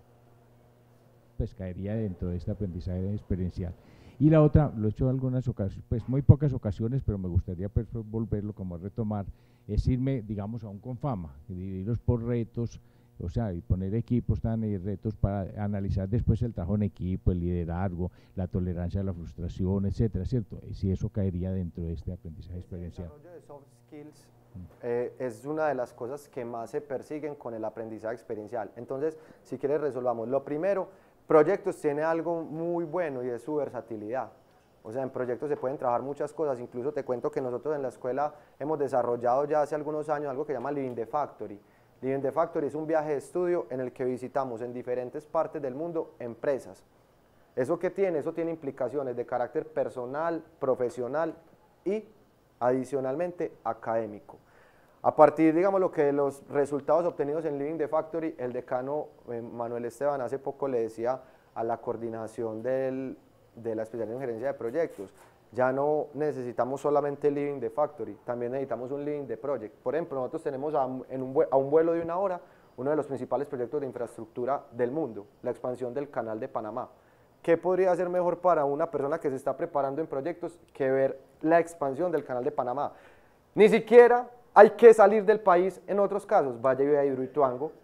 C: pues caería dentro de este aprendizaje experiencial. Y la otra, lo he hecho en algunas ocasiones, pues muy pocas ocasiones, pero me gustaría pues, volverlo como a retomar, es irme, digamos, a un Confama, y dividirlos por retos, o sea, y poner equipos retos para analizar después el trabajo en equipo, el liderazgo, la tolerancia a la frustración, etcétera, ¿cierto? Y si eso caería dentro de este aprendizaje experiencial.
B: El desarrollo de soft skills es una de las cosas que más se persiguen con el aprendizaje experiencial. Entonces, si quieres resolvamos. Lo primero, proyectos tiene algo muy bueno y es su versatilidad. O sea, en proyectos se pueden trabajar muchas cosas, incluso te cuento que nosotros en la escuela hemos desarrollado ya hace algunos años algo que se llama Living the Factory. Living the Factory es un viaje de estudio en el que visitamos en diferentes partes del mundo empresas. ¿Eso qué tiene? Eso tiene implicaciones de carácter personal, profesional y adicionalmente académico. A partir, digamos, lo que de los resultados obtenidos en Living the Factory, el decano Manuel Esteban hace poco le decía a la coordinación de la especialidad en gerencia de proyectos, ya no necesitamos solamente Living the Factory, también necesitamos un Living the Project. Por ejemplo, nosotros tenemos a un vuelo de 1 hora uno de los principales proyectos de infraestructura del mundo, la expansión del Canal de Panamá. ¿Qué podría ser mejor para una persona que se está preparando en proyectos que ver la expansión del Canal de Panamá? Ni siquiera hay que salir del país en otros casos, vaya y vea Hidroituango.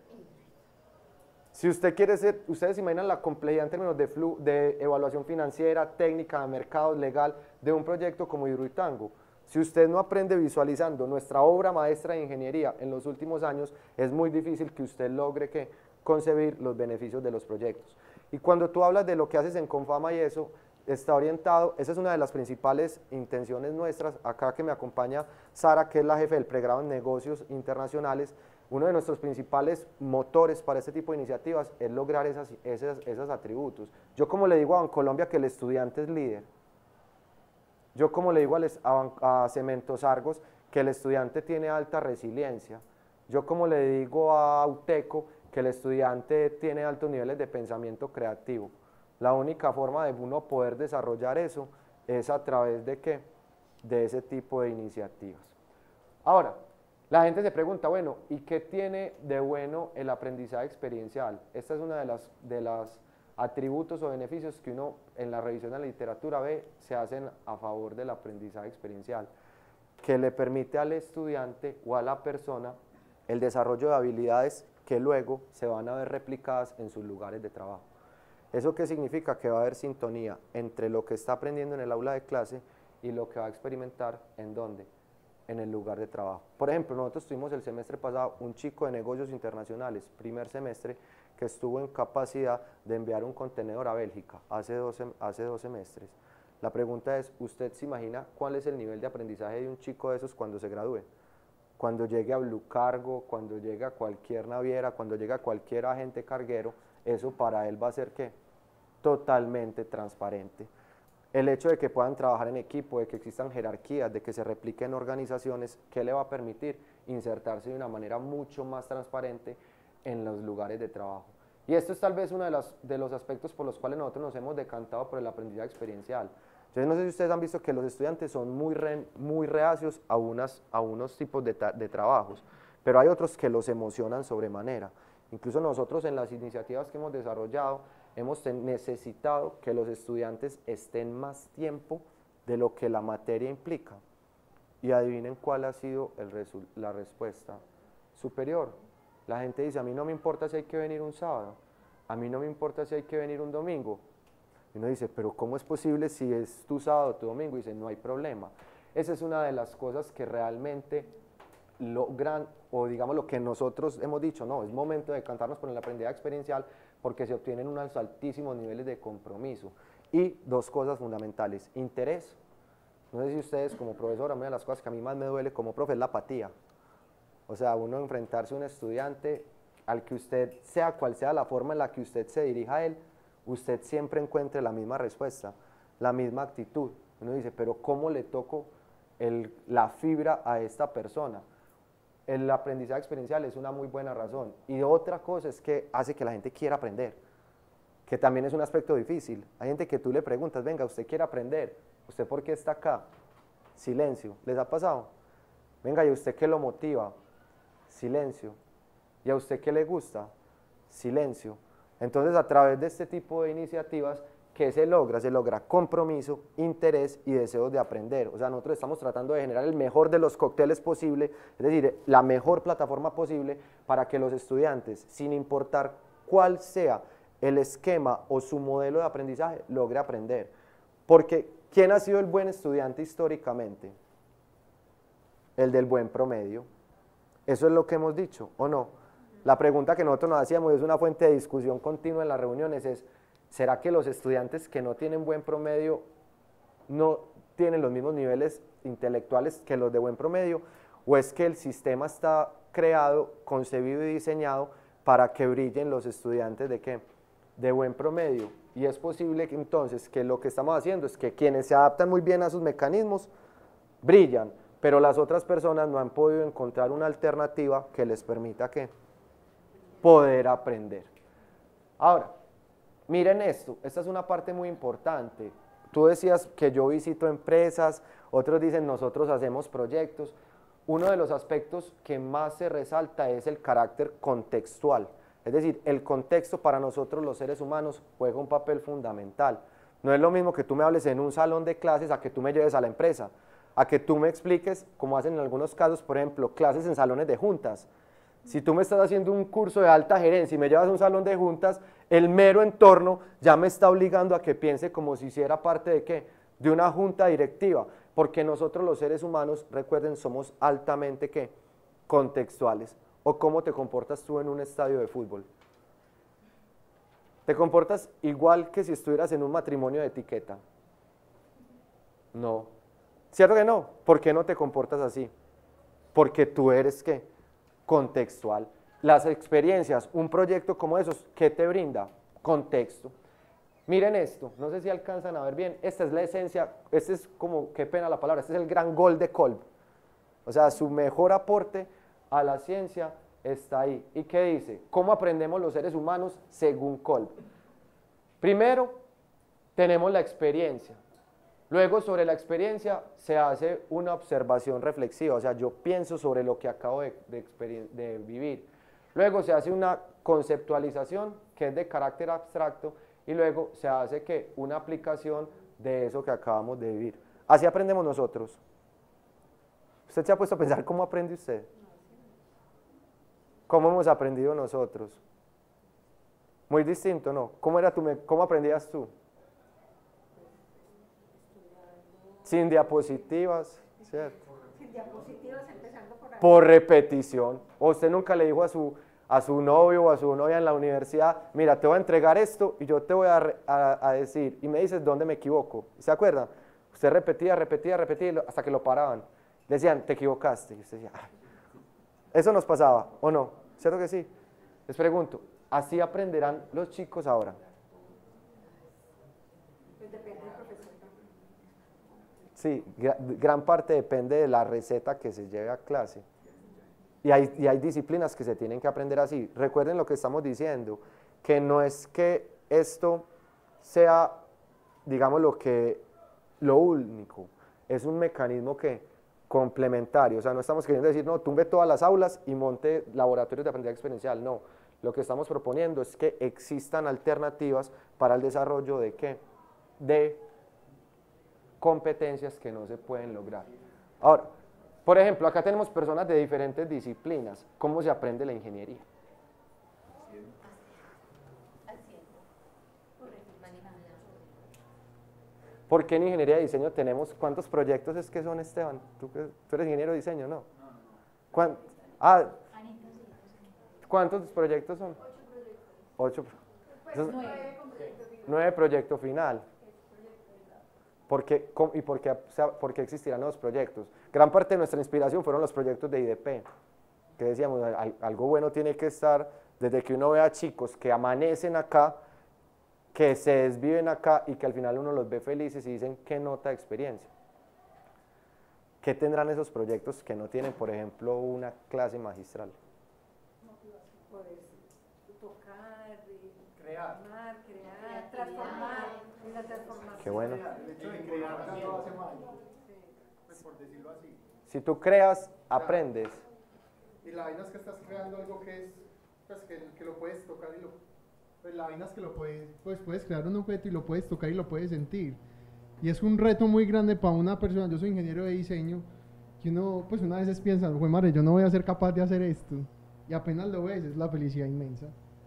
B: Si usted quiere ser, ustedes se imaginan la complejidad en términos de evaluación financiera, técnica, de mercado, legal, de un proyecto como Hidroituango. Si usted no aprende visualizando nuestra obra maestra de ingeniería en los últimos años, es muy difícil que usted logre concebir los beneficios de los proyectos. Y cuando tú hablas de lo que haces en Confama y eso, está orientado, esa es una de las principales intenciones nuestras, acá que me acompaña Sara, que es la jefe del pregrado en negocios internacionales. Uno de nuestros principales motores para este tipo de iniciativas es lograr esos atributos. Yo como le digo a Bancolombia que el estudiante es líder, yo como le digo a Cementos Argos que el estudiante tiene alta resiliencia, yo como le digo a Uteco que el estudiante tiene altos niveles de pensamiento creativo. La única forma de uno poder desarrollar eso es a través de ¿qué? De ese tipo de iniciativas. Ahora, la gente se pregunta, bueno, ¿y qué tiene de bueno el aprendizaje experiencial? Esta es una de las atributos o beneficios que uno en la revisión de la literatura ve se hacen a favor del aprendizaje experiencial, que le permite al estudiante o a la persona el desarrollo de habilidades que luego se van a ver replicadas en sus lugares de trabajo. ¿Eso qué significa? Que va a haber sintonía entre lo que está aprendiendo en el aula de clase y lo que va a experimentar ¿en dónde? En el lugar de trabajo. Por ejemplo, nosotros tuvimos el semestre pasado un chico de negocios internacionales, primer semestre, que estuvo en capacidad de enviar un contenedor a Bélgica hace dos semestres. La pregunta es, ¿usted se imagina cuál es el nivel de aprendizaje de un chico de esos cuando se gradúe? Cuando llegue a Blue Cargo, cuando llegue a cualquier naviera, cuando llegue a cualquier agente carguero, eso para él va a ser ¿qué? Totalmente transparente. El hecho de que puedan trabajar en equipo, de que existan jerarquías, de que se repliquen organizaciones, ¿qué le va a permitir? Insertarse de una manera mucho más transparente en los lugares de trabajo. Y esto es tal vez uno de los aspectos por los cuales nosotros nos hemos decantado por el aprendizaje experiencial. Entonces no sé si ustedes han visto que los estudiantes son muy reacios a unos tipos de trabajos, pero hay otros que los emocionan sobremanera. Incluso nosotros en las iniciativas que hemos desarrollado hemos necesitado que los estudiantes estén más tiempo de lo que la materia implica. Y adivinen cuál ha sido la respuesta superior. La gente dice, a mí no me importa si hay que venir un sábado, a mí no me importa si hay que venir un domingo. Y uno dice, pero ¿cómo es posible si es tu sábado, tu domingo? Y dice, no hay problema. Esa es una de las cosas que realmente logran, o digamos lo que nosotros hemos dicho, no, es momento de cantarnos por el aprendizaje experiencial porque se obtienen unos altísimos niveles de compromiso. Y dos cosas fundamentales, interés. No sé si ustedes como profesora, una de las cosas que a mí más me duele como profe es la apatía. O sea, uno enfrentarse a un estudiante al que usted, sea cual sea la forma en la que usted se dirija a él, usted siempre encuentre la misma respuesta, la misma actitud. Uno dice, pero ¿cómo le toco la fibra a esta persona? El aprendizaje experiencial es una muy buena razón. Y otra cosa es que hace que la gente quiera aprender, que también es un aspecto difícil. Hay gente que tú le preguntas, venga, ¿usted quiere aprender? ¿Usted por qué está acá? Silencio. ¿Les ha pasado? Venga, ¿y a usted qué lo motiva? Silencio. ¿Y a usted qué le gusta? Silencio. Entonces, a través de este tipo de iniciativas, ¿qué se logra? Se logra compromiso, interés y deseos de aprender. O sea, nosotros estamos tratando de generar el mejor de los cócteles posible, es decir, la mejor plataforma posible para que los estudiantes, sin importar cuál sea el esquema o su modelo de aprendizaje, logre aprender. Porque, ¿quién ha sido el buen estudiante históricamente? El del buen promedio. Eso es lo que hemos dicho, ¿o no? La pregunta que nosotros nos hacíamos, es una fuente de discusión continua en las reuniones, es ¿será que los estudiantes que no tienen buen promedio no tienen los mismos niveles intelectuales que los de buen promedio? ¿O es que el sistema está creado, concebido y diseñado para que brillen los estudiantes de qué? De buen promedio? Y es posible que entonces que lo que estamos haciendo es que quienes se adaptan muy bien a sus mecanismos brillan, pero las otras personas no han podido encontrar una alternativa que les permita que poder aprender. Ahora, miren esto, esta es una parte muy importante. Tú decías que yo visito empresas, otros dicen nosotros hacemos proyectos. Uno de los aspectos que más se resalta es el carácter contextual. Es decir, el contexto para nosotros los seres humanos juega un papel fundamental. No es lo mismo que tú me hables en un salón de clases a que tú me lleves a la empresa, a que tú me expliques, como hacen en algunos casos, por ejemplo, clases en salones de juntas. Si tú me estás haciendo un curso de alta gerencia y me llevas a un salón de juntas, el mero entorno ya me está obligando a que piense como si hiciera parte de ¿qué? De una junta directiva, porque nosotros los seres humanos, recuerden, somos altamente ¿qué? Contextuales. ¿O cómo te comportas tú en un estadio de fútbol? ¿Te comportas igual que si estuvieras en un matrimonio de etiqueta? No. ¿Cierto que no? ¿Por qué no te comportas así? Porque tú eres ¿qué? Contextual. Las experiencias, un proyecto como esos, ¿qué te brinda? Contexto. Miren esto, no sé si alcanzan a ver bien, esta es la esencia, este es como, qué pena la palabra, este es el gran gol de Kolb. O sea, su mejor aporte a la ciencia está ahí. ¿Y qué dice? ¿Cómo aprendemos los seres humanos según Kolb? Primero, tenemos la experiencia. Luego, sobre la experiencia, se hace una observación reflexiva, o sea, yo pienso sobre lo que acabo de vivir. Luego se hace una conceptualización, que es de carácter abstracto, y luego se hace ¿qué? Una aplicación de eso que acabamos de vivir. Así aprendemos nosotros. ¿Usted se ha puesto a pensar cómo aprende usted? ¿Cómo hemos aprendido nosotros? Muy distinto, ¿no? ¿Cómo aprendías tú? Sin diapositivas, ¿cierto?
J: Sin diapositivas, empezando por ahí.
B: Por repetición. ¿O usted nunca le dijo a su novio o a su novia en la universidad, mira, te voy a entregar esto y yo te voy a decir, y me dices dónde me equivoco? ¿Se acuerdan? Usted repetía hasta que lo paraban. Le decían, te equivocaste. Y usted decía, ay. Eso nos pasaba, ¿o no? ¿Cierto que sí? Les pregunto, ¿así aprenderán los chicos ahora?
J: Pues depende del profesor.
B: Sí, gran parte depende de la receta que se lleve a clase. Y hay disciplinas que se tienen que aprender así. Recuerden lo que estamos diciendo, que no es que esto sea, digamos, lo único, es un mecanismo que complementario, o sea, no estamos queriendo decir, no, tumbe todas las aulas y monte laboratorios de aprendizaje experiencial, no. Lo que estamos proponiendo es que existan alternativas para el desarrollo de ¿qué? De competencias que no se pueden lograr. Ahora, por ejemplo, acá tenemos personas de diferentes disciplinas. ¿Cómo se aprende la ingeniería? ¿Por qué en ingeniería de diseño tenemos, cuántos proyectos es que son, Esteban? Tú eres ingeniero de diseño, ¿no? ¿Cuántos proyectos son? 8 proyectos. 9 proyectos final. ¿Por qué existirán nuevos proyectos? Gran parte de nuestra inspiración fueron los proyectos de IDP, que decíamos, algo bueno tiene que estar desde que uno ve a chicos que amanecen acá, que se desviven acá y que al final uno los ve felices y dicen qué nota de experiencia. ¿Qué tendrán esos proyectos que no tienen, por ejemplo, una clase magistral?
J: Poder tocar, crear, transformar, la transformación.
B: Qué bueno.
K: El hecho de crear tanto hace mal, pues por decirlo así.
B: Si tú creas, aprendes.
K: Y la vaina es que estás creando algo que es, pues que lo puedes tocar y pues la vaina es que lo puedes crear un objeto y lo puedes tocar y lo puedes sentir. Y es un reto muy grande para una persona. Yo soy ingeniero de diseño, que uno, pues una vez piensa, güey, madre, yo no voy a ser capaz de hacer esto. Y apenas lo ves, es la felicidad inmensa.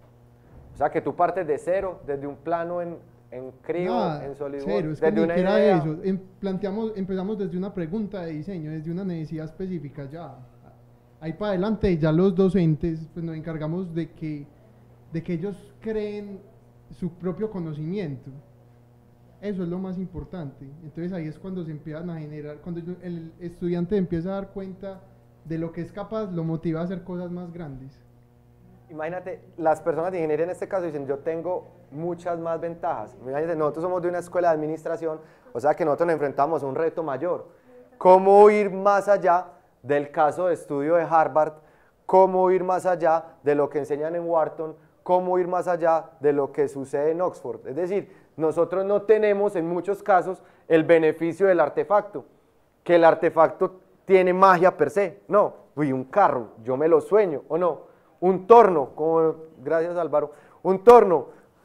B: O sea, que tú partes de cero, desde un plano en Creo, en SolidWorks,
K: cero, es que ni siquiera eso. Empezamos desde una pregunta de diseño, desde una necesidad específica ya. Ahí para adelante ya los docentes pues nos encargamos de que ellos creen su propio conocimiento. Eso es lo más importante. Entonces ahí es cuando se empiezan a generar, cuando el estudiante empieza a dar cuenta de lo que es capaz, lo motiva a hacer cosas más grandes.
B: Imagínate, las personas de ingeniería en este caso dicen, yo tengo muchas más ventajas. Imagínate, nosotros somos de una escuela de administración, o sea que nosotros nos enfrentamos a un reto mayor. ¿Cómo ir más allá del caso de estudio de Harvard? ¿Cómo ir más allá de lo que enseñan en Wharton? ¿Cómo ir más allá de lo que sucede en Oxford? Es decir, nosotros no tenemos en muchos casos el beneficio del artefacto, que el artefacto tiene magia per se. No, un carro, yo me lo sueño, ¿o no? Un torno, como, gracias Álvaro, un torno,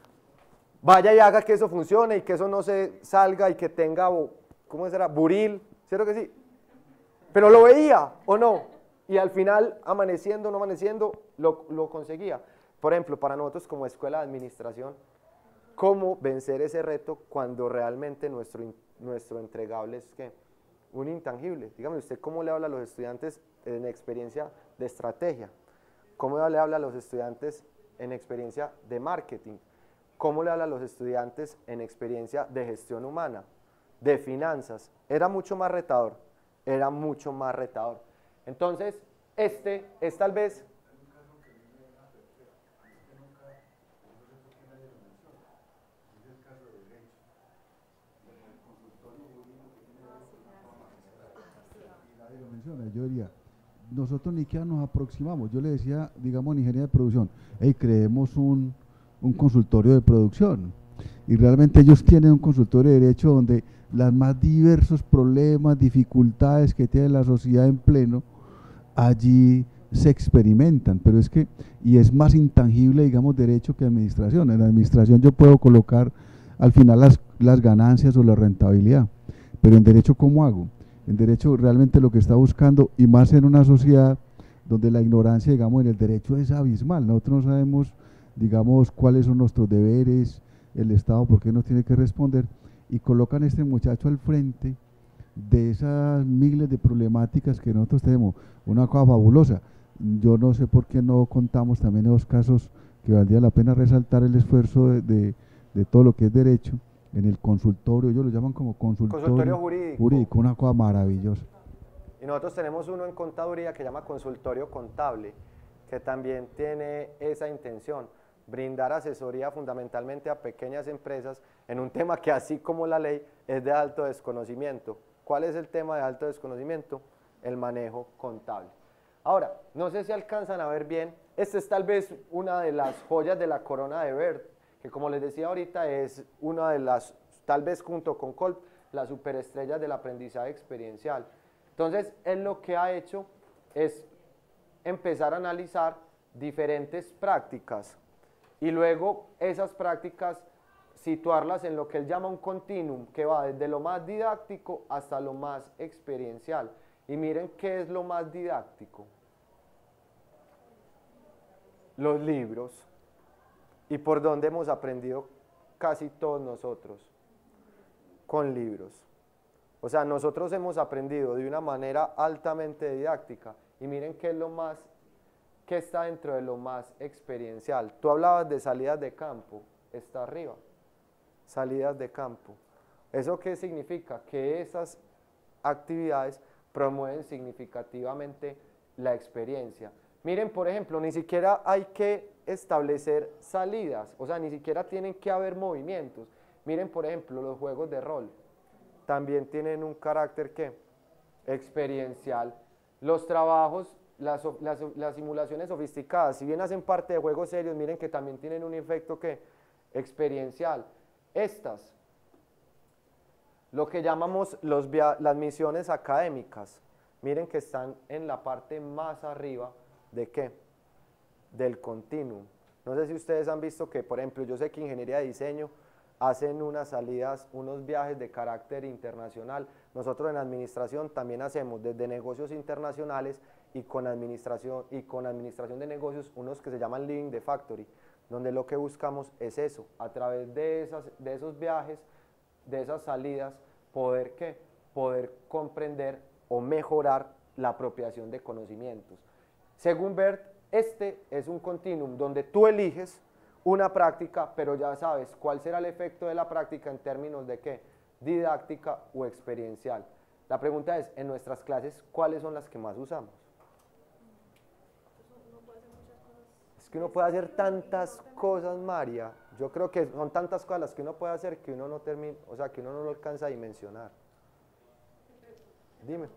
B: vaya y haga que eso funcione y que eso no se salga y que tenga, ¿cómo será? Buril, ¿cierto que sí? Pero lo veía, ¿o no? Y al final, amaneciendo o no amaneciendo, lo conseguía. Por ejemplo, para nosotros como escuela de administración, ¿cómo vencer ese reto cuando realmente nuestro entregable es ¿qué? Un intangible? Dígame usted, ¿cómo le habla a los estudiantes en experiencia de estrategia? ¿Cómo le habla a los estudiantes en experiencia de marketing? ¿Cómo le habla a los estudiantes en experiencia de gestión humana, de finanzas? Era mucho más retador, era mucho más retador. Entonces, este es tal vez...
E: Yo diría, nosotros ni siquiera nos aproximamos. Yo le decía, digamos, en ingeniería de producción, hey, creemos un consultorio de producción. Y realmente ellos tienen un consultorio de derecho donde los más diversos problemas, dificultades que tiene la sociedad en pleno, allí se experimentan. Pero es que, y es más intangible, digamos, derecho que administración. En la administración yo puedo colocar al final las ganancias o la rentabilidad. Pero en derecho, ¿cómo hago? En derecho realmente lo que está buscando, y más en una sociedad donde la ignorancia, digamos, en el derecho es abismal. Nosotros no sabemos, digamos, cuáles son nuestros deberes, el Estado por qué nos tiene que responder, y colocan a este muchacho al frente de esas miles de problemáticas que nosotros tenemos. Una cosa fabulosa. Yo no sé por qué no contamos también esos casos que valdría la pena resaltar el esfuerzo de todo lo que es derecho. En el consultorio, ellos lo llaman como consultorio jurídico, una cosa maravillosa.
B: Y nosotros tenemos uno en contaduría que se llama consultorio contable, que también tiene esa intención, brindar asesoría fundamentalmente a pequeñas empresas en un tema que, así como la ley, es de alto desconocimiento. ¿Cuál es el tema de alto desconocimiento? El manejo contable. Ahora, no sé si alcanzan a ver bien, esta es tal vez una de las joyas de la corona de Bert, que como les decía ahorita es una de las, tal vez junto con Kolb, las superestrellas del aprendizaje experiencial. Entonces, él lo que ha hecho es empezar a analizar diferentes prácticas y luego esas prácticas situarlas en lo que él llama un continuum, que va desde lo más didáctico hasta lo más experiencial. Y miren qué es lo más didáctico. Los libros. ¿Y por dónde hemos aprendido casi todos nosotros? con libros. O sea, nosotros hemos aprendido de una manera altamente didáctica y miren qué es lo más, qué está dentro de lo más experiencial. Tú hablabas de salidas de campo, está arriba, salidas de campo. ¿Eso qué significa? Que esas actividades promueven significativamente la experiencia. Miren, por ejemplo, ni siquiera hay que establecer salidas, o sea, ni siquiera tienen que haber movimientos. Miren, por ejemplo, los juegos de rol también tienen un carácter ¿qué? Experiencial. Los trabajos, las simulaciones sofisticadas, si bien hacen parte de juegos serios, miren que también tienen un efecto ¿qué? Experiencial. Estas, lo que llamamos las misiones académicas, miren que están en la parte más arriba ¿de qué? Del continuum. No sé si ustedes han visto que, por ejemplo, yo sé que ingeniería de diseño hacen unas salidas, unos viajes de carácter internacional. Nosotros en administración también hacemos desde negocios internacionales y con administración de negocios unos que se llaman Living the Factory, donde lo que buscamos es eso, a través de esos viajes, de esas salidas, poder comprender o mejorar la apropiación de conocimientos. Según Bert, este es un continuum donde tú eliges una práctica, pero ya sabes cuál será el efecto de la práctica en términos de qué, didáctica o experiencial. La pregunta es, en nuestras clases, ¿cuáles son las que más usamos? Es que uno puede hacer tantas cosas, María. Yo creo que son tantas cosas las que uno puede hacer que uno no termina, o sea, que uno no lo alcanza a dimensionar. Dime.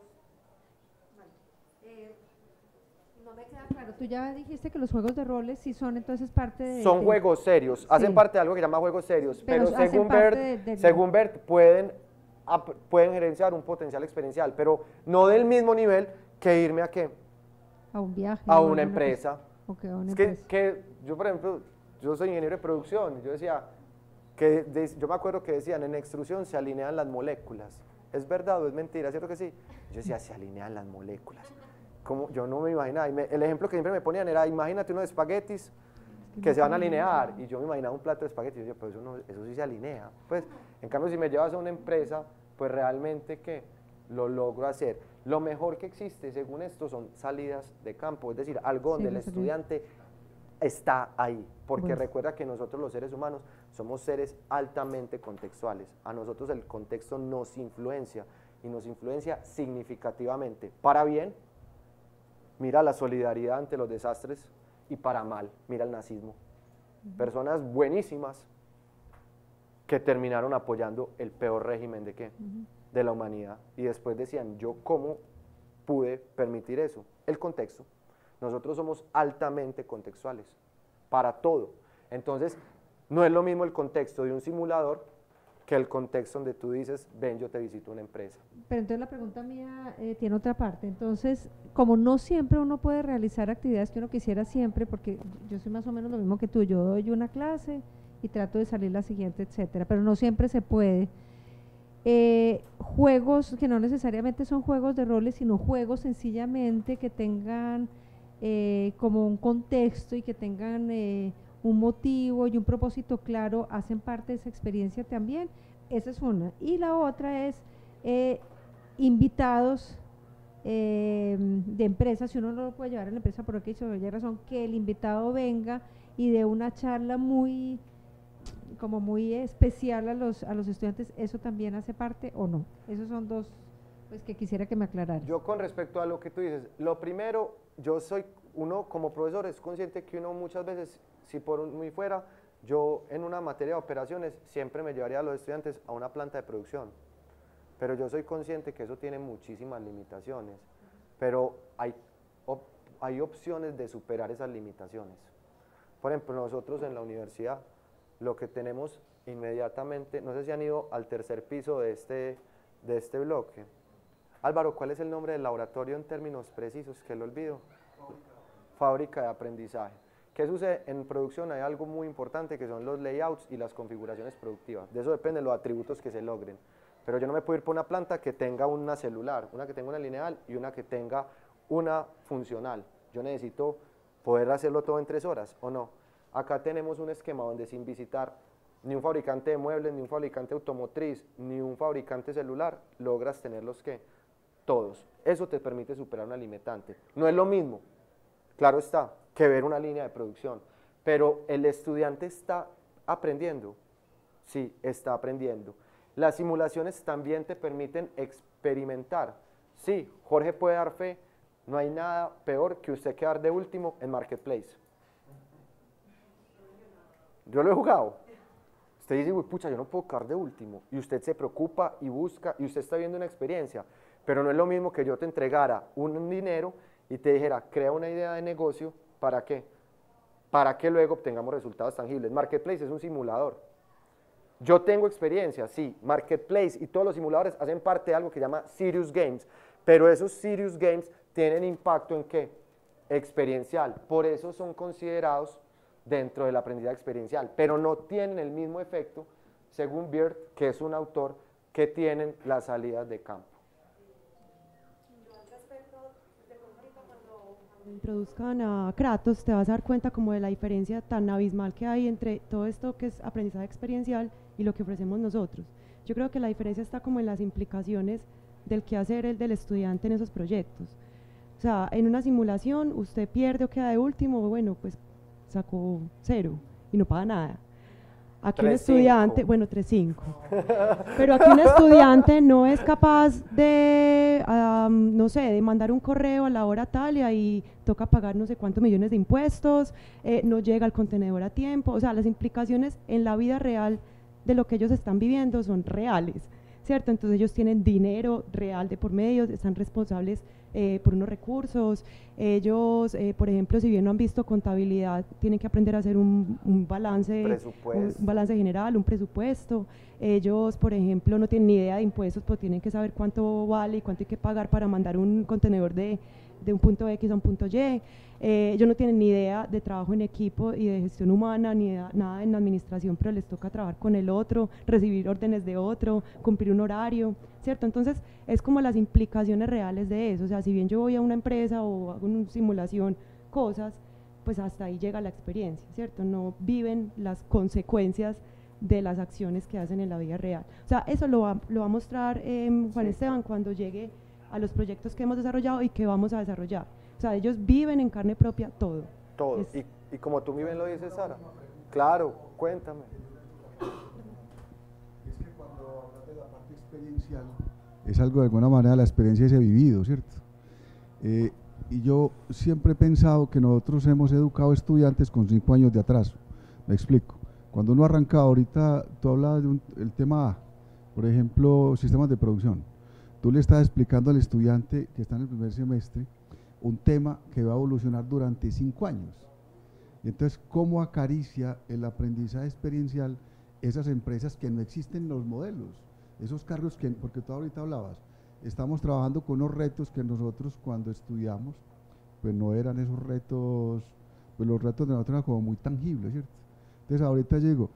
F: No me queda claro, tú ya dijiste que los juegos de roles sí son entonces parte de...
B: Son juegos serios, hacen parte de algo que se llama juegos serios, pero según Bert pueden gerenciar un potencial experiencial, pero no del mismo nivel que irme a qué?
F: A un viaje.
B: A una empresa.
F: Okay, a una
B: empresa. Que yo, por ejemplo, yo soy ingeniero de producción, yo decía, yo me acuerdo que decían, en extrusión se alinean las moléculas. ¿Es verdad o es mentira? ¿Cierto que sí? Yo decía, se alinean las moléculas. Como yo no me imaginaba, el ejemplo que siempre me ponían era, imagínate unos espaguetis que se van a alinear, y yo me imaginaba un plato de espaguetis, y yo decía, pero eso sí se alinea. Pues, en cambio, si me llevas a una empresa, pues realmente que lo logro hacer. Lo mejor que existe, según esto, son salidas de campo, es decir, algo donde el estudiante está ahí, porque recuerda que nosotros los seres humanos somos seres altamente contextuales, a nosotros el contexto nos influencia, y nos influencia significativamente, para bien. Mira la solidaridad ante los desastres y para mal, mira el nazismo. Personas buenísimas que terminaron apoyando el peor régimen de qué? De la humanidad. Y después decían, ¿yo cómo pude permitir eso? El contexto. Nosotros somos altamente contextuales para todo. Entonces, no es lo mismo el contexto de un simulador que el contexto donde tú dices, ven, yo te visito una empresa.
F: Pero entonces la pregunta mía tiene otra parte. Entonces, como no siempre uno puede realizar actividades que uno quisiera siempre, porque yo soy más o menos lo mismo que tú, yo doy una clase y trato de salir la siguiente, etcétera, pero no siempre se puede. Juegos que no necesariamente son juegos de roles, sino juegos sencillamente que tengan como un contexto y que tengan un motivo y un propósito claro, hacen parte de esa experiencia también. Esa es una. Y la otra es invitados de empresas, si uno no lo puede llevar a la empresa por aquella razón, que el invitado venga y dé una charla muy especial a los estudiantes. ¿Eso también hace parte o no? Esos son dos pues que quisiera que me aclararas.
B: Yo con respecto a lo que tú dices, lo primero, uno como profesor es consciente que uno muchas veces, si por mí fuera, yo en una materia de operaciones siempre me llevaría a los estudiantes a una planta de producción, pero yo soy consciente que eso tiene muchísimas limitaciones, pero hay opciones de superar esas limitaciones. Por ejemplo, nosotros en la universidad, lo que tenemos inmediatamente, no sé si han ido al tercer piso de este bloque. Álvaro, ¿cuál es el nombre del laboratorio en términos precisos? Que lo olvido. Fábrica de aprendizaje. ¿Qué sucede? En producción hay algo muy importante que son los layouts y las configuraciones productivas. De eso dependen los atributos que se logren. Pero yo no me puedo ir por una planta que tenga una celular, una que tenga una lineal y una que tenga una funcional. Yo necesito poder hacerlo todo en 3 horas, ¿o no? Acá tenemos un esquema donde sin visitar ni un fabricante de muebles, ni un fabricante automotriz, ni un fabricante celular, logras tenerlos que todos. Eso te permite superar una limitante. No es lo mismo, claro está, que ver una línea de producción, pero el estudiante está aprendiendo, sí, está aprendiendo. Las simulaciones también te permiten experimentar. Sí, Jorge puede dar fe, no hay nada peor que usted quedar de último en Marketplace. Yo lo he jugado. Usted dice, uy, pucha, yo no puedo quedar de último. Y usted se preocupa y busca y usted está viendo una experiencia. Pero no es lo mismo que yo te entregara un dinero y te dijera, crea una idea de negocio, ¿para qué? Para que luego obtengamos resultados tangibles. Marketplace es un simulador. Yo tengo experiencia, sí. Marketplace y todos los simuladores hacen parte de algo que se llama Serious Games. Pero esos Serious Games tienen impacto en ¿qué? Experiencial. Por eso son considerados dentro del aprendizaje experiencial, pero no tienen el mismo efecto, según Beard, que es un autor, que tienen las salidas de campo.
L: Cuando introduzcan a Kratos, te vas a dar cuenta como de la diferencia tan abismal que hay entre todo esto que es aprendizaje experiencial y lo que ofrecemos nosotros. Yo creo que la diferencia está como en las implicaciones del quehacer del estudiante en esos proyectos. O sea, en una simulación usted pierde o queda de último, bueno, pues sacó 0 y no paga nada. Aquí un estudiante, bueno, 3.5, pero aquí un estudiante no es capaz de, no sé, de mandar un correo a la hora tal y ahí toca pagar no sé cuántos millones de impuestos, no llega al contenedor a tiempo. O sea, las implicaciones en la vida real de lo que ellos están viviendo son reales, ¿cierto? Entonces ellos tienen dinero real de por medio, están responsables por unos recursos. Ellos, por ejemplo, si bien no han visto contabilidad, tienen que aprender a hacer un balance, un balance general, un presupuesto. Ellos, por ejemplo, no tienen ni idea de impuestos, pero tienen que saber cuánto vale y cuánto hay que pagar para mandar un contenedor de un punto X a un punto Y. Ellos no tienen ni idea de trabajo en equipo y de gestión humana, ni nada en administración, pero les toca trabajar con el otro, recibir órdenes de otro, cumplir un horario, ¿cierto? Entonces, es como las implicaciones reales de eso. O sea, si bien yo voy a una empresa o hago una simulación, cosas, pues hasta ahí llega la experiencia, ¿cierto? No viven las consecuencias de las acciones que hacen en la vida real. O sea, eso lo va a mostrar Juan Esteban cuando llegue a los proyectos que hemos desarrollado y que vamos a desarrollar. O sea, ellos viven en carne propia todo.
B: Todo. Y como tú muy bien lo dices, Sara. Claro, cuéntame.
E: Es que cuando hablas de la parte experiencial, es algo de alguna manera la experiencia ese vivido, ¿cierto? Y yo siempre he pensado que nosotros hemos educado estudiantes con 5 años de atraso. Me explico. Cuando uno arranca, ahorita tú hablabas del tema A, por ejemplo, sistemas de producción. Tú le estás explicando al estudiante que está en el primer semestre un tema que va a evolucionar durante 5 años. Y entonces, ¿cómo acaricia el aprendizaje experiencial esas empresas que no existen los modelos? Esos carros que, porque tú ahorita hablabas, estamos trabajando con unos retos que nosotros cuando estudiamos, pues no eran esos retos, pues los retos de nosotros eran como muy tangibles, ¿cierto? Entonces ahorita llego,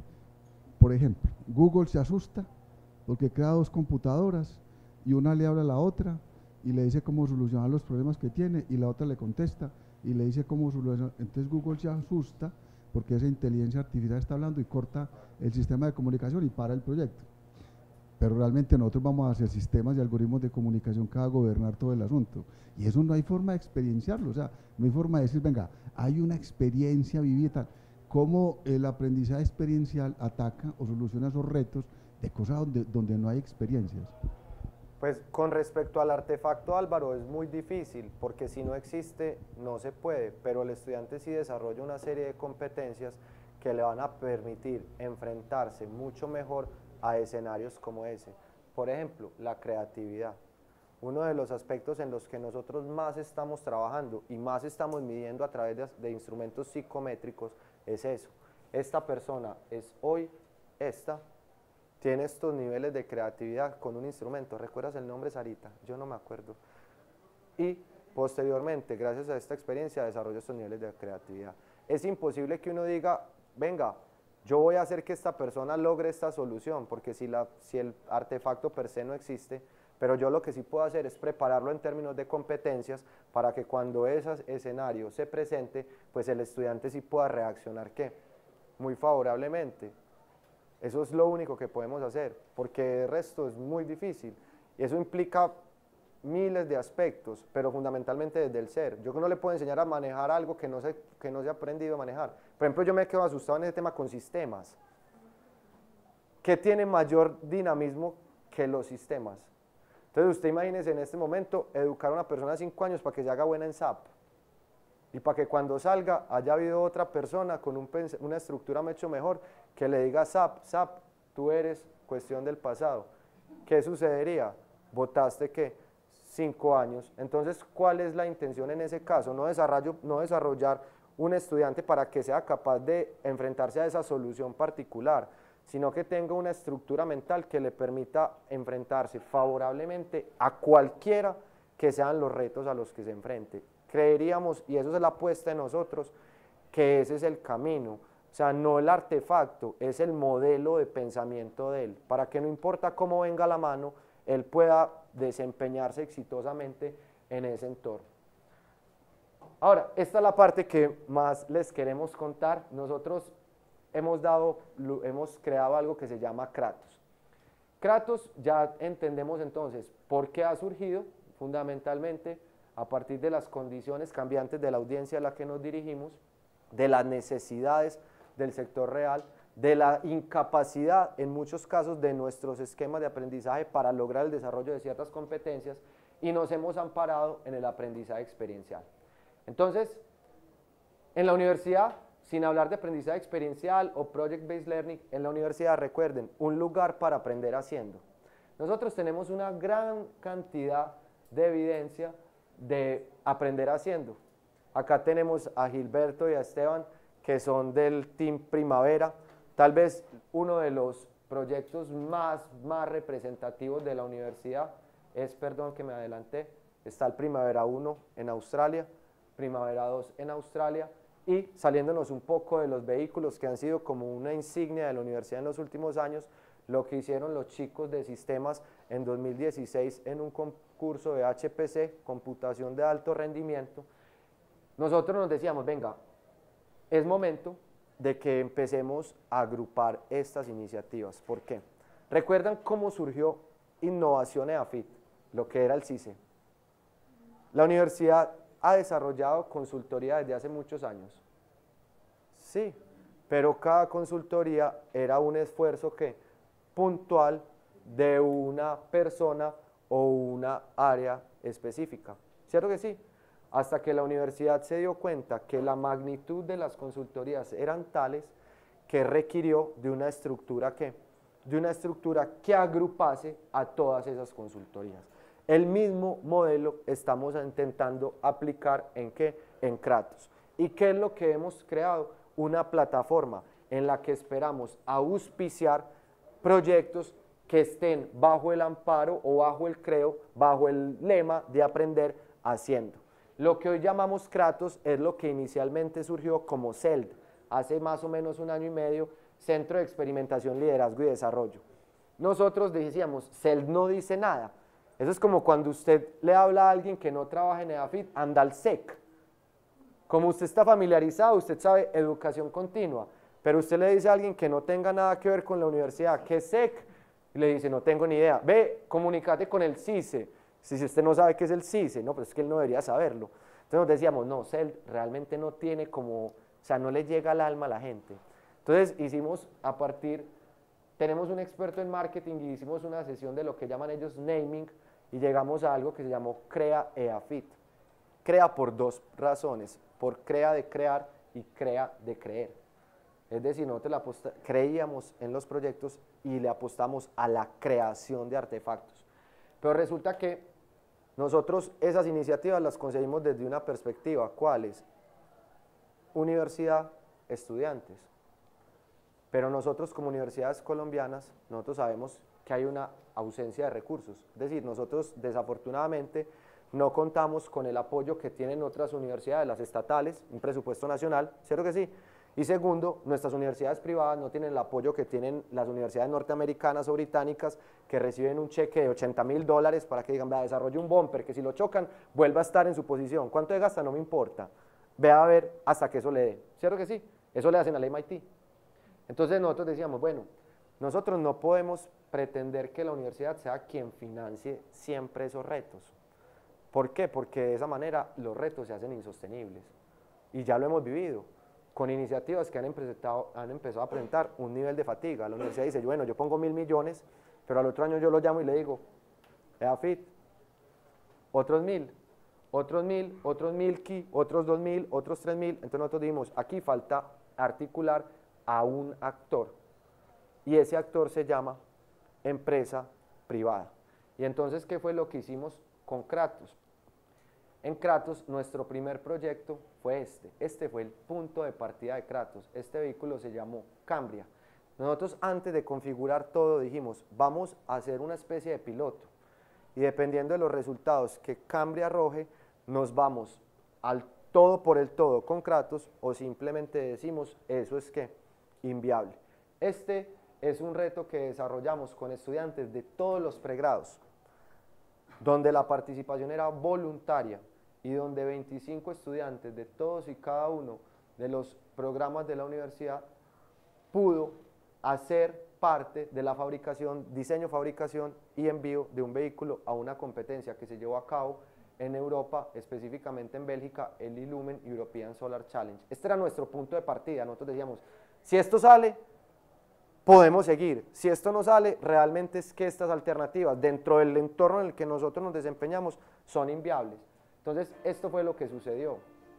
E: por ejemplo, Google se asusta porque crea 2 computadoras y una le habla a la otra y le dice cómo solucionar los problemas que tiene y la otra le contesta y le dice cómo solucionar. Entonces Google se asusta porque esa inteligencia artificial está hablando y corta el sistema de comunicación y para el proyecto. Pero realmente nosotros vamos a hacer sistemas y algoritmos de comunicación que va a gobernar todo el asunto. Y eso no hay forma de experienciarlo, o sea, no hay forma de decir, venga, hay una experiencia vivida y tal. ¿Cómo el aprendizaje experiencial ataca o soluciona esos retos de cosas donde no hay experiencias?
B: Pues con respecto al artefacto, Álvaro, es muy difícil, porque si no existe, no se puede, pero el estudiante sí desarrolla una serie de competencias que le van a permitir enfrentarse mucho mejor a escenarios como ese. Por ejemplo, la creatividad. Uno de los aspectos en los que nosotros más estamos trabajando y más estamos midiendo a través de instrumentos psicométricos es eso. Esta persona es hoy esta, tiene estos niveles de creatividad con un instrumento. ¿Recuerdas el nombre, Sarita? Yo no me acuerdo. Y posteriormente, gracias a esta experiencia, desarrolla estos niveles de creatividad. Es imposible que uno diga, venga, yo voy a hacer que esta persona logre esta solución, porque si el artefacto per se no existe, pero yo lo que sí puedo hacer es prepararlo en términos de competencias para que cuando ese escenario se presente, pues el estudiante sí pueda reaccionar, ¿qué? Muy favorablemente. Eso es lo único que podemos hacer, porque el resto es muy difícil. Y eso implica miles de aspectos, pero fundamentalmente desde el ser. Yo no le puedo enseñar a manejar algo que no se ha aprendido a manejar. Por ejemplo, yo me quedo asustado en ese tema con sistemas. ¿Qué tiene mayor dinamismo que los sistemas? Entonces usted imagínese en este momento educar a una persona de 5 años para que se haga buena en SAP y para que cuando salga haya habido otra persona con una estructura mucho mejor que le diga SAP, tú eres cuestión del pasado. ¿Qué sucedería? Votaste que 5 años. Entonces, ¿cuál es la intención en ese caso? No desarrollar un estudiante para que sea capaz de enfrentarse a esa solución particular, sino que tenga una estructura mental que le permita enfrentarse favorablemente a cualquiera que sean los retos a los que se enfrente. Creeríamos, y eso es la apuesta de nosotros, que ese es el camino, o sea, no el artefacto, es el modelo de pensamiento de él, para que no importa cómo venga la mano, él pueda desempeñarse exitosamente en ese entorno. Ahora, esta es la parte que más les queremos contar. Nosotros hemos creado algo que se llama Kratos. Kratos, ya entendemos entonces por qué ha surgido, fundamentalmente a partir de las condiciones cambiantes de la audiencia a la que nos dirigimos, de las necesidades del sector real, de la incapacidad en muchos casos de nuestros esquemas de aprendizaje para lograr el desarrollo de ciertas competencias, y nos hemos amparado en el aprendizaje experiencial. Entonces, en la universidad, sin hablar de aprendizaje experiencial o project-based learning, en la universidad, recuerden, un lugar para aprender haciendo. Nosotros tenemos una gran cantidad de evidencia de aprender haciendo. Acá tenemos a Gilberto y a Esteban, que son del Team Primavera, tal vez uno de los proyectos más representativos de la universidad es, perdón que me adelanté, está el Primavera 1 en Australia, Primavera 2 en Australia, y saliéndonos un poco de los vehículos que han sido como una insignia de la universidad en los últimos años, lo que hicieron los chicos de sistemas en 2016 en un concurso de HPC, computación de alto rendimiento. Nosotros nos decíamos, venga, es momento de que empecemos a agrupar estas iniciativas. ¿Por qué? ¿Recuerdan cómo surgió Innovación EAFIT, lo que era el CICE? La universidad ha desarrollado consultoría desde hace muchos años. Sí, pero cada consultoría era un esfuerzo puntual de una persona o una área específica. ¿Cierto que sí? Hasta que la universidad se dio cuenta que la magnitud de las consultorías eran tales que requirió de una estructura que agrupase a todas esas consultorías. El mismo modelo estamos intentando aplicar en Kratos. ¿Y qué es lo que hemos creado? Una plataforma en la que esperamos auspiciar proyectos que estén bajo el amparo o bajo el creo, bajo el lema de aprender haciendo. Lo que hoy llamamos Kratos es lo que inicialmente surgió como CELD, hace más o menos 1 año y medio, Centro de Experimentación, Liderazgo y Desarrollo. Nosotros decíamos, CELD no dice nada. Eso es como cuando usted le habla a alguien que no trabaja en EAFIT, anda al SEC. Como usted está familiarizado, usted sabe educación continua, pero usted le dice a alguien que no tenga nada que ver con la universidad, ¿qué es SEC? Y le dice, no tengo ni idea. Ve, comunícate con el CICE. Si usted no sabe qué es el CICE, no, pero es que él no debería saberlo. Entonces nos decíamos, no, CELD realmente no tiene no le llega al alma a la gente. Entonces hicimos tenemos un experto en marketing y hicimos una sesión de lo que llaman ellos naming, y llegamos a algo que se llamó CREA EAFIT. CREA por 2 razones, por CREA de crear y CREA de creer. Es decir, nosotros creíamos en los proyectos y le apostamos a la creación de artefactos. Pero resulta que nosotros esas iniciativas las conseguimos desde una perspectiva, ¿cuáles? Universidad, estudiantes. Pero nosotros como universidades colombianas, nosotros sabemos que hay una ausencia de recursos. Es decir, nosotros desafortunadamente no contamos con el apoyo que tienen otras universidades, las estatales, un presupuesto nacional, ¿cierto que sí? Y segundo, nuestras universidades privadas no tienen el apoyo que tienen las universidades norteamericanas o británicas, que reciben un cheque de $80.000 para que digan, vea, desarrolle un bumper, que si lo chocan, vuelva a estar en su posición. ¿Cuánto de gasta? No me importa. Vea a ver hasta que eso le dé. ¿Cierto que sí? Eso le hacen al MIT. Entonces nosotros decíamos, bueno, nosotros no podemos pretender que la universidad sea quien financie siempre esos retos. ¿Por qué? Porque de esa manera los retos se hacen insostenibles. Y ya lo hemos vivido con iniciativas que han empezado a presentar un nivel de fatiga. La universidad dice, bueno, yo pongo 1.000 millones, pero al otro año yo lo llamo y le digo, EAFIT, otros 1.000, otros 1.000, otros 1.000, otros 2.000, otros 3.000. Entonces nosotros dijimos, aquí falta articular a un actor. Y ese actor se llama empresa privada. Y entonces, ¿qué fue lo que hicimos con Kratos? En Kratos, nuestro primer proyecto fue este fue el punto de partida de Kratos. Este vehículo se llamó Cambria. Nosotros, antes de configurar todo, dijimos, vamos a hacer una especie de piloto, y dependiendo de los resultados que Cambria arroje, nos vamos al todo por el todo con Kratos, o simplemente decimos, eso es que inviable. Este es un reto que desarrollamos con estudiantes de todos los pregrados, donde la participación era voluntaria y donde 25 estudiantes de todos y cada uno de los programas de la universidad pudo hacer parte de la fabricación, diseño, fabricación y envío de un vehículo a una competencia que se llevó a cabo en Europa, específicamente en Bélgica, el Illumen European Solar Challenge. Este era nuestro punto de partida. Nosotros decíamos, si esto sale, podemos seguir. Si esto no sale, realmente es que estas alternativas dentro del entorno en el que nosotros nos desempeñamos son inviables. Entonces, esto fue lo que sucedió.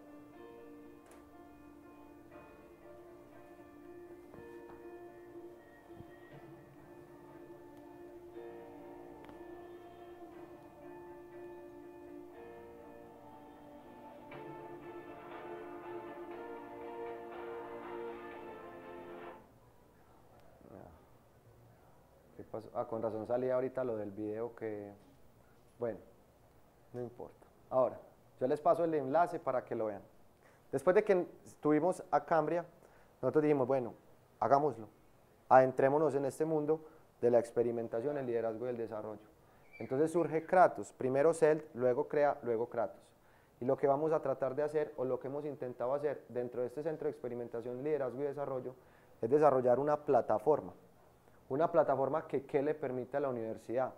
B: ¿Qué pasó? Ah, con razón salía ahorita lo del video que... Bueno, no importa. Ahora, yo les paso el enlace para que lo vean. Después de que estuvimos a Cambria, nosotros dijimos, bueno, hagámoslo. Adentrémonos en este mundo de la experimentación, el liderazgo y el desarrollo. Entonces surge Kratos, primero CELT, luego CREA, luego Kratos. Y lo que vamos a tratar de hacer, o lo que hemos intentado hacer dentro de este centro de experimentación, liderazgo y desarrollo, es desarrollar una plataforma. Una plataforma que ¿qué le permite a la universidad?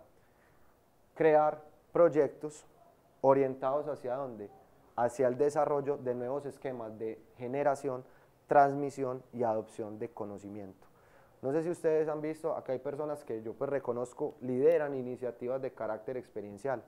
B: Crear proyectos orientados hacia dónde? Hacia el desarrollo de nuevos esquemas de generación, transmisión y adopción de conocimiento. No sé si ustedes han visto, acá hay personas que yo pues reconozco, lideran iniciativas de carácter experiencial.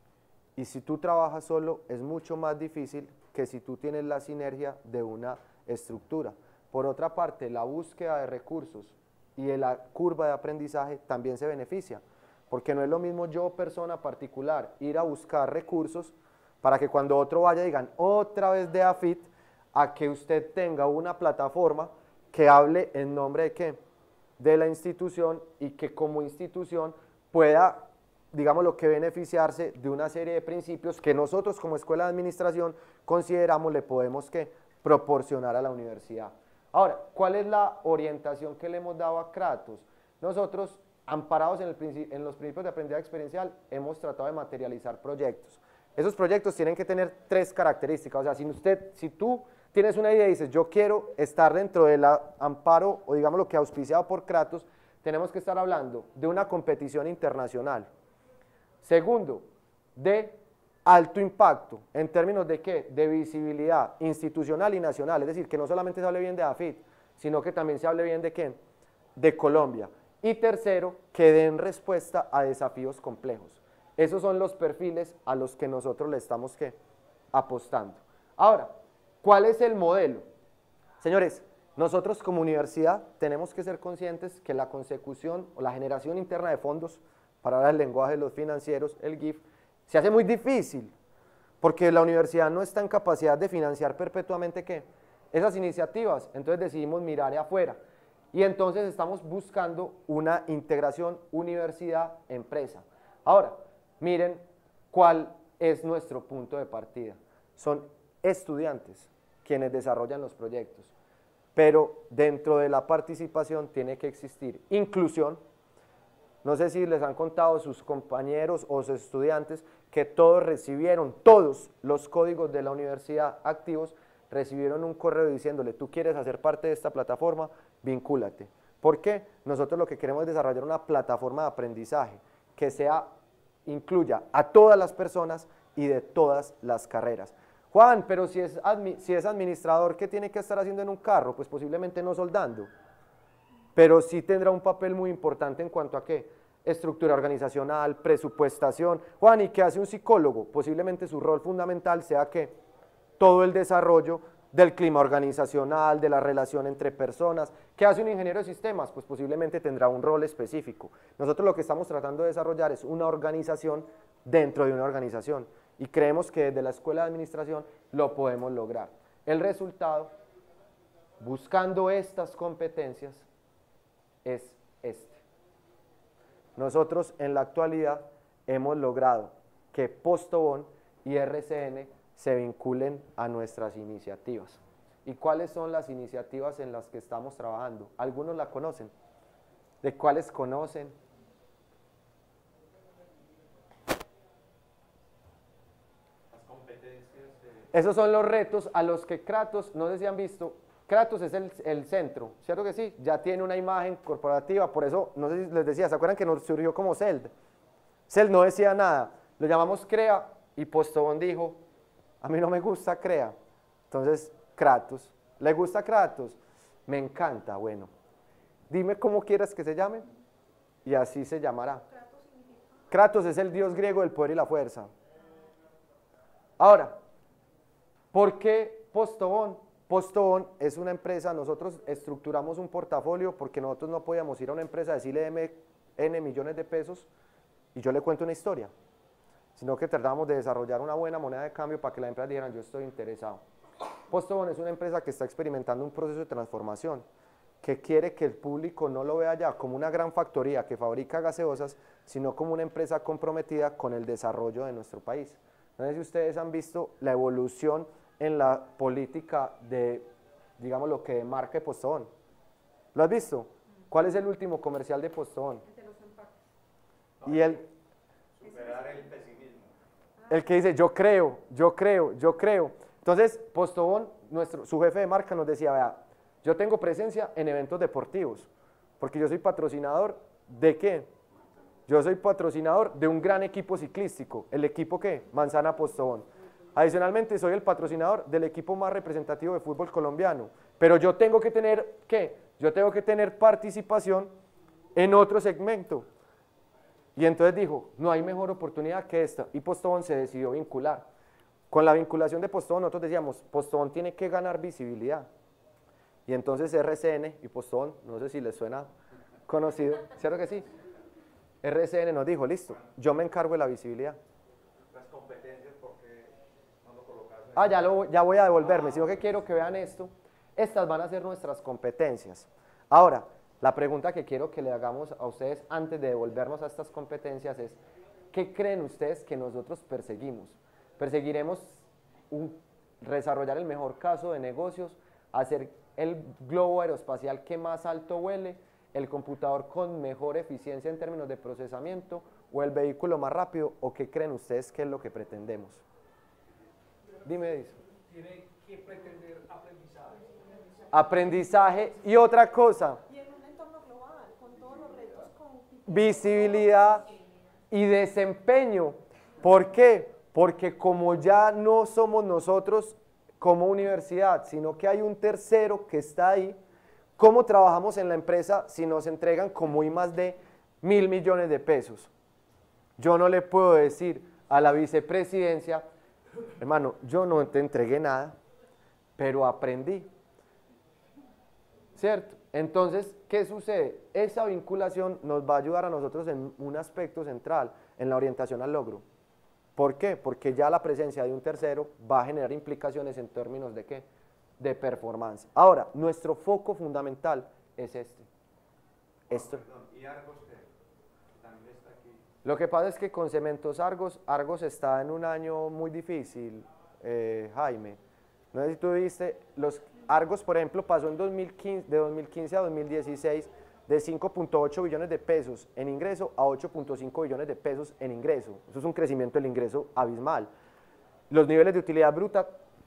B: Y si tú trabajas solo, es mucho más difícil que si tú tienes la sinergia de una estructura. Por otra parte, la búsqueda de recursos y de la curva de aprendizaje también se beneficia. Porque no es lo mismo yo, persona particular, ir a buscar recursos para que cuando otro vaya digan otra vez de EAFIT, a que usted tenga una plataforma que hable en nombre de ¿qué? De la institución, y que como institución pueda, digamos, lo que beneficiarse de una serie de principios que nosotros como Escuela de Administración consideramos le podemos ¿qué? Proporcionar a la universidad. Ahora, ¿cuál es la orientación que le hemos dado a Kratos? Nosotros, amparados en los principios de aprendizaje experiencial, hemos tratado de materializar proyectos. Esos proyectos tienen que tener 3 características. O sea, si tú tienes una idea y dices, yo quiero estar dentro del amparo, o digamos lo que auspiciado por Kratos, tenemos que estar hablando de una competición internacional. Segundo, de alto impacto, en términos de ¿qué? De visibilidad institucional y nacional. Es decir, que no solamente se hable bien de EAFIT, sino que también se hable bien de ¿qué? De Colombia. Y tercero, que den respuesta a desafíos complejos. Esos son los perfiles a los que nosotros le estamos ¿qué? Apostando. Ahora, ¿cuál es el modelo? Señores, nosotros como universidad tenemos que ser conscientes que la consecución o la generación interna de fondos, para hablar el lenguaje de los financieros, el GIF, se hace muy difícil, porque la universidad no está en capacidad de financiar perpetuamente ¿qué? Esas iniciativas. Entonces decidimos mirar afuera. Y entonces estamos buscando una integración universidad-empresa. Ahora, miren cuál es nuestro punto de partida. Son estudiantes quienes desarrollan los proyectos, pero dentro de la participación tiene que existir inclusión. No sé si les han contado sus compañeros o sus estudiantes que todos recibieron, todos los códigos de la universidad activos, recibieron un correo diciéndole, tú quieres hacer parte de esta plataforma, vincúlate. ¿Por qué? Nosotros lo que queremos es desarrollar una plataforma de aprendizaje que incluya a todas las personas y de todas las carreras. Juan, pero si es administrador, ¿qué tiene que estar haciendo en un carro? Pues posiblemente no soldando, pero sí tendrá un papel muy importante en cuanto a qué, estructura organizacional, presupuestación. Juan, ¿y qué hace un psicólogo? Posiblemente su rol fundamental sea que todo el desarrollo del clima organizacional, de la relación entre personas. ¿Qué hace un ingeniero de sistemas? Pues posiblemente tendrá un rol específico. Nosotros lo que estamos tratando de desarrollar es una organización dentro de una organización y creemos que desde la Escuela de Administración lo podemos lograr. El resultado, buscando estas competencias, es este. Nosotros en la actualidad hemos logrado que Postobón y RCN se vinculen a nuestras iniciativas. ¿Y cuáles son las iniciativas en las que estamos trabajando? ¿Algunos la conocen? ¿De cuáles conocen?
M: Las competencias.
B: Esos son los retos a los que Kratos, no sé si han visto, Kratos es el centro, ¿cierto que sí? Ya tiene una imagen corporativa, por eso, no sé si les decía, ¿se acuerdan que nos surgió como CELD? CELD no decía nada, lo llamamos CREA y Postobón dijo, a mí no me gusta CREA, entonces Kratos, ¿le gusta Kratos? Me encanta, bueno, dime cómo quieres que se llame y así se llamará. Kratos es el dios griego del poder y la fuerza. Ahora, ¿por qué Postobón? Postobón es una empresa, nosotros estructuramos un portafolio porque nosotros no podíamos ir a una empresa a decirle N millones de pesos y yo le cuento una historia, sino que tratamos de desarrollar una buena moneda de cambio para que las empresas dijeran yo estoy interesado. Postobón es una empresa que está experimentando un proceso de transformación, que quiere que el público no lo vea ya como una gran factoría que fabrica gaseosas, sino como una empresa comprometida con el desarrollo de nuestro país. No sé si ustedes han visto la evolución en la política de, digamos, lo que demarca Postobón. ¿Lo has visto? ¿Cuál es el último comercial de Postobón?
J: El de los empaques.
B: Y el
M: Superar el pesimismo.
B: el que dice yo creo, yo creo, yo creo. Entonces, Postobón, su jefe de marca nos decía, vea, yo tengo presencia en eventos deportivos, porque yo soy patrocinador ¿de qué? Yo soy patrocinador de un gran equipo ciclístico. ¿El equipo qué? Manzana Postobón. Adicionalmente, soy el patrocinador del equipo más representativo de fútbol colombiano. Pero yo tengo que tener, ¿qué? Yo tengo que tener participación en otro segmento. Y entonces dijo, no hay mejor oportunidad que esta. Y Postobón se decidió vincular. Con la vinculación de Postobón, nosotros decíamos, Postobón tiene que ganar visibilidad. Y entonces RCN y Postobón, no sé si les suena conocido, ¿cierto que sí? RCN nos dijo, listo, yo me encargo de la visibilidad.
M: Las competencias, porque no lo colocaron.
B: Ah, ya voy a devolverme, sino que quiero que vean esto. Estas van a ser nuestras competencias. Ahora, la pregunta que quiero que le hagamos a ustedes antes de devolvernos a estas competencias es, ¿qué creen ustedes que nosotros perseguimos? ¿Perseguiremos desarrollar el mejor caso de negocios, hacer el globo aeroespacial que más alto vuele, el computador con mejor eficiencia en términos de procesamiento o el vehículo más rápido? ¿O qué creen ustedes que es lo que pretendemos? Dime eso.
A: Tiene que pretender aprendizaje.
B: Aprendizaje y otra cosa.
J: Y en un entorno global, con todos los retos, con
B: Visibilidad y desempeño. ¿Por qué? Porque como ya no somos nosotros como universidad, sino que hay un tercero que está ahí, ¿cómo trabajamos en la empresa si nos entregan como más de 1.000 millones de pesos? Yo no le puedo decir a la vicepresidencia, hermano, yo no te entregué nada, pero aprendí. ¿Cierto? Entonces, ¿qué sucede? Esa vinculación nos va a ayudar a nosotros en un aspecto central, en la orientación al logro. ¿Por qué? Porque ya la presencia de un tercero va a generar implicaciones en términos de ¿qué? De performance. Ahora, nuestro foco fundamental es este. Esto.
M: Perdón, ¿y Argos qué? También está aquí.
B: Lo que pasa es que con Cementos Argos está en un año muy difícil, Jaime. No sé si tú viste, Argos, por ejemplo, pasó en 2015, de 2015 a 2016 de 5.8 billones de pesos en ingreso a 8.5 billones de pesos en ingreso. Eso es un crecimiento del ingreso abismal. Los niveles de utilidad bruta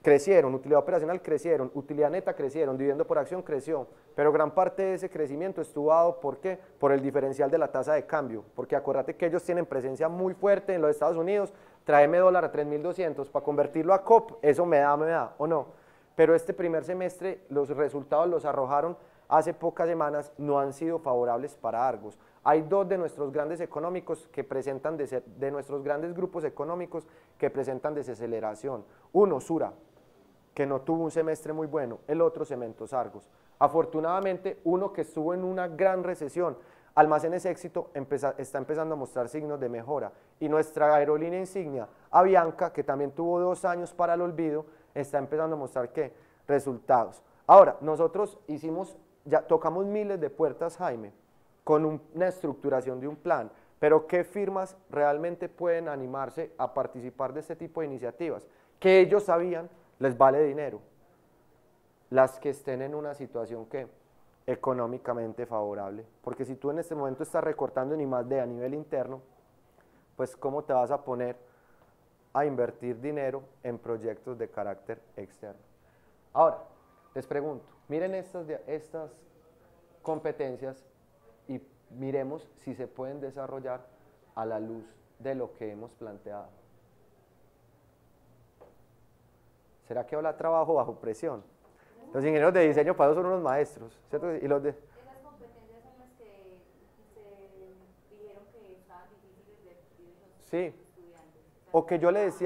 B: crecieron, utilidad operacional crecieron, utilidad neta crecieron, dividendo por acción creció, pero gran parte de ese crecimiento estuvo dado, ¿por qué? Por el diferencial de la tasa de cambio, porque acuérdate que ellos tienen presencia muy fuerte en los Estados Unidos, tráeme dólar a 3.200, para convertirlo a COP, eso me da, ¿o no? Pero este primer semestre los resultados los arrojaron hace pocas semanas, no han sido favorables para Argos. Hay dos de nuestros grandes económicos que presentan, de nuestros grandes grupos económicos que presentan desaceleración. Uno, Sura, que no tuvo un semestre muy bueno, el otro Cementos Argos. Afortunadamente, uno que estuvo en una gran recesión, Almacenes Éxito, está empezando a mostrar signos de mejora, y nuestra aerolínea insignia, Avianca, que también tuvo 2 años para el olvido, está empezando a mostrar ¿qué? Resultados. Ahora, nosotros ya tocamos miles de puertas, Jaime, con una estructuración de un plan, pero ¿qué firmas realmente pueden animarse a participar de este tipo de iniciativas? Que ellos sabían les vale dinero, las que estén en una situación que económicamente favorable, porque si tú en este momento estás recortando ni más de a nivel interno, pues ¿cómo te vas a poner a invertir dinero en proyectos de carácter externo? Ahora, les pregunto, miren estas competencias y miremos si se pueden desarrollar a la luz de lo que hemos planteado. ¿Será que habla trabajo bajo presión? Los ingenieros de diseño para eso son unos maestros, ¿cierto? Y los de...
N: Esas competencias son las que se dijeron que estaban difíciles de adquirir los estudiantes.
B: O que yo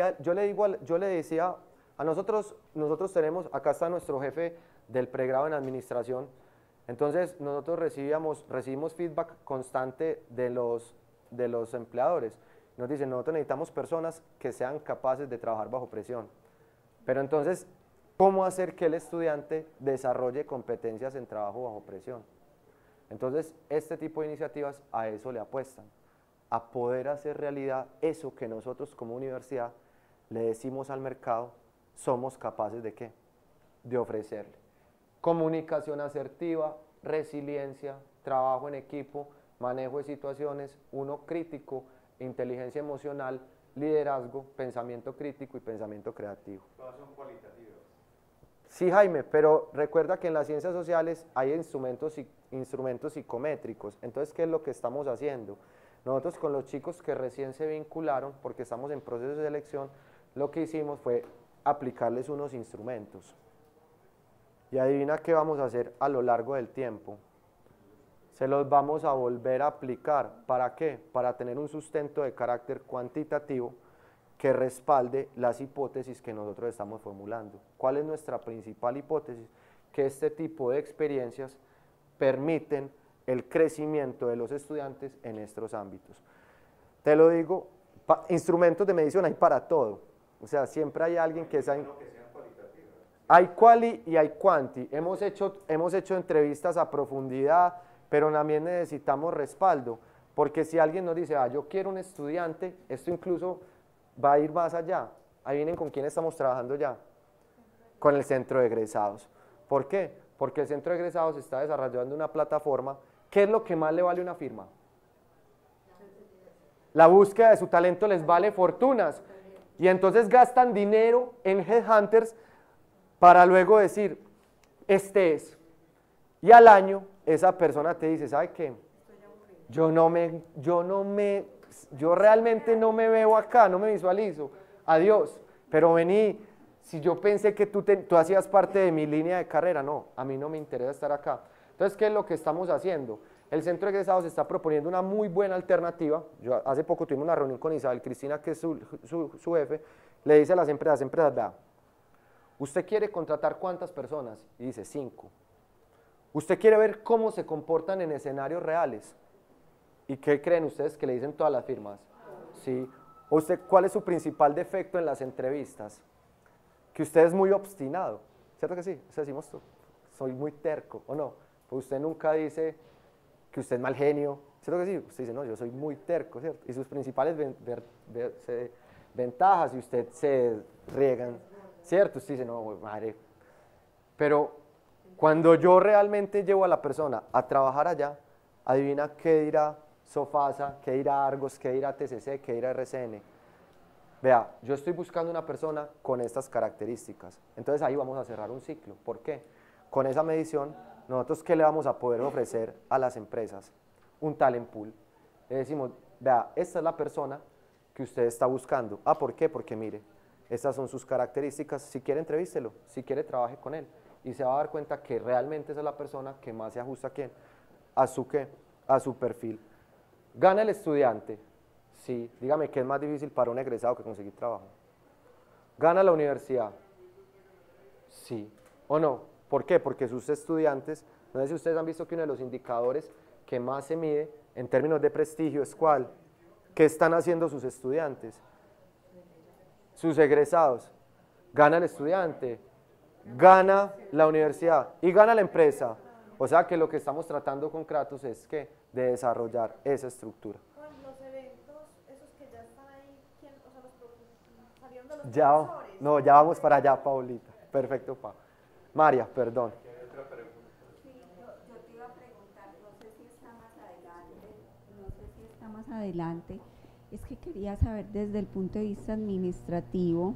B: le decía a nosotros tenemos, acá está nuestro jefe del pregrado en administración, entonces nosotros recibimos feedback constante de los empleadores. Nos dicen, nosotros necesitamos personas que sean capaces de trabajar bajo presión. Pero entonces, ¿cómo hacer que el estudiante desarrolle competencias en trabajo bajo presión? Entonces, este tipo de iniciativas a eso le apuestan, a poder hacer realidad eso que nosotros como universidad le decimos al mercado, somos capaces de ¿qué? De ofrecerle. Comunicación asertiva, resiliencia, trabajo en equipo, manejo de situaciones, uno crítico, inteligencia emocional, liderazgo, pensamiento crítico y pensamiento creativo.
M: Todas son cualitativas.
B: Sí, Jaime, pero recuerda que en las ciencias sociales hay instrumentos psicométricos. Entonces, ¿qué es lo que estamos haciendo? Nosotros con los chicos que recién se vincularon, porque estamos en proceso de selección, lo que hicimos fue aplicarles unos instrumentos. Y adivina qué vamos a hacer a lo largo del tiempo. Se los vamos a volver a aplicar. ¿Para qué? Para tener un sustento de carácter cuantitativo que respalde las hipótesis que nosotros estamos formulando. ¿Cuál es nuestra principal hipótesis? Que este tipo de experiencias permiten el crecimiento de los estudiantes en estos ámbitos. Te lo digo, instrumentos de medición hay para todo. O sea, siempre hay alguien que sabe... Hay quali y hay quanti. Hemos hecho entrevistas a profundidad, pero también necesitamos respaldo, porque si alguien nos dice, yo quiero un estudiante, esto incluso va a ir más allá. Ahí vienen con quién estamos trabajando ya, con el centro de egresados. ¿Por qué? Porque el centro de egresados está desarrollando una plataforma. ¿Qué es lo que más le vale una firma? La búsqueda de su talento les vale fortunas, y entonces gastan dinero en headhunters para luego decir, este es, y al año esa persona te dice, ¿sabe qué? Yo realmente no me veo acá, no me visualizo, adiós, pero vení, si yo pensé que tú hacías parte de mi línea de carrera, no, a mí no me interesa estar acá. Entonces, ¿qué es lo que estamos haciendo? El centro de egresados está proponiendo una muy buena alternativa. Yo hace poco tuvimos una reunión con Isabel Cristina, que es su jefe, le dice a las empresas, vea, ¿usted quiere contratar cuántas personas? Y dice 5. ¿Usted quiere ver cómo se comportan en escenarios reales? ¿Y qué creen ustedes que le dicen todas las firmas? ¿Sí? ¿O usted cuál es su principal defecto en las entrevistas? Que usted es muy obstinado. ¿Cierto que sí? Usted decimos, soy muy terco, ¿o no? Pues usted nunca dice que usted es mal genio. ¿Cierto que sí? Usted dice, no, yo soy muy terco, ¿cierto? Y sus principales ventajas, y usted se riegan, ¿cierto? Usted dice, no, madre. Pero cuando yo realmente llevo a la persona a trabajar allá, adivina qué dirá Sofasa, qué dirá Argos, qué dirá TCC, qué dirá RCN. vea, yo estoy buscando una persona con estas características. Entonces ahí vamos a cerrar un ciclo. ¿Por qué? Con esa medición, nosotros ¿qué le vamos a poder ofrecer a las empresas? Un talent pool. Le decimos, vea, esta es la persona que usted está buscando. Ah, ¿por qué? Porque mire, estas son sus características. Si quiere, entrevístelo. Si quiere, trabaje con él. Y se va a dar cuenta que realmente esa es la persona que más se ajusta a su perfil. ¿Gana el estudiante? Sí. Dígame, ¿qué es más difícil para un egresado que conseguir trabajo? ¿Gana la universidad? Sí. ¿O no? ¿Por qué? Porque sus estudiantes, no sé si ustedes han visto que uno de los indicadores que más se mide en términos de prestigio es ¿cuál? ¿Qué están haciendo sus estudiantes? Sus egresados. Gana el estudiante, gana la universidad y gana la empresa. O sea que lo que estamos tratando con Kratos es que de desarrollar esa estructura.
J: Los eventos, esos que ya están ahí, o sea, salieron de los
B: Ya,
J: profesores.
B: no, ya vamos para allá, Paulita. Perfecto, Pa. María, perdón.
N: Sí, yo te iba a preguntar, no sé si está más adelante, es que quería saber desde el punto de vista administrativo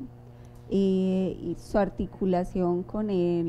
N: y su articulación con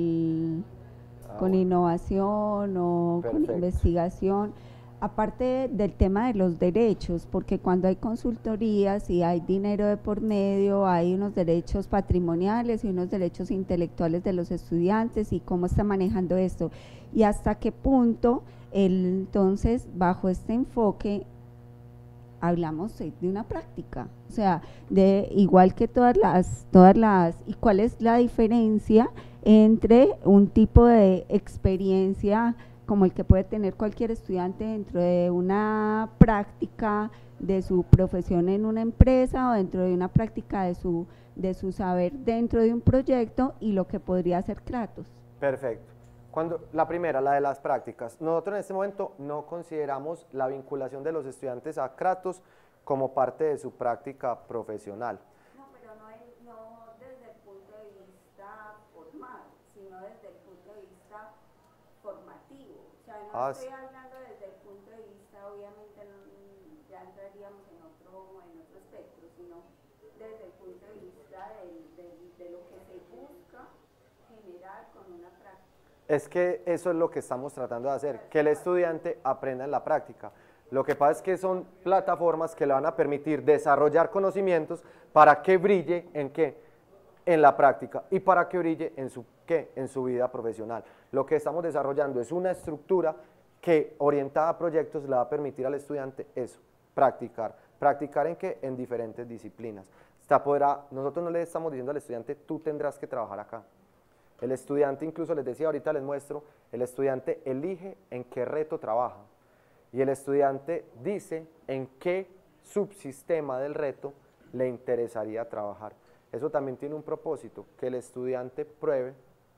N: con innovación o
B: Perfecto.
N: con investigación, aparte del tema de los derechos, porque cuando hay consultorías y hay dinero de por medio, hay unos derechos patrimoniales y unos derechos intelectuales de los estudiantes y cómo está manejando esto y hasta qué punto entonces bajo este enfoque hablamos de una práctica, o sea, de igual que todas las, y cuál es la diferencia entre un tipo de experiencia como el que puede tener cualquier estudiante dentro de una práctica de su profesión en una empresa o dentro de una práctica de su saber dentro de un proyecto y lo que podría hacer Kratos.
B: Perfecto. La primera, la de las prácticas. Nosotros en este momento no consideramos la vinculación de los estudiantes a Kratos como parte de su práctica profesional.
N: No, pero no desde el punto de vista formal, sino desde el punto de vista formativo. O sea, no estoy hablando desde el punto de vista, obviamente ya entraríamos en otro espectro, sino desde el punto de vista de lo que se busca generar con una práctica.
B: Es que eso es lo que estamos tratando de hacer, que el estudiante aprenda en la práctica. Lo que pasa es que son plataformas que le van a permitir desarrollar conocimientos para que brille ¿en qué? En la práctica y para que brille en su vida profesional. Lo que estamos desarrollando es una estructura que orientada a proyectos le va a permitir al estudiante eso, practicar. ¿Practicar en qué? En diferentes disciplinas. Nosotros no le estamos diciendo al estudiante, tú tendrás que trabajar acá. El estudiante, incluso les decía, ahorita les muestro, el estudiante elige en qué reto trabaja y el estudiante dice en qué subsistema del reto le interesaría trabajar. Eso también tiene un propósito, que el estudiante pruebe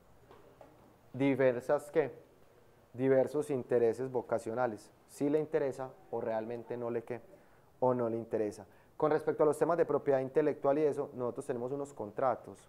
B: diversos intereses vocacionales, si le interesa o realmente no le interesa. Con respecto a los temas de propiedad intelectual y eso, nosotros tenemos unos contratos.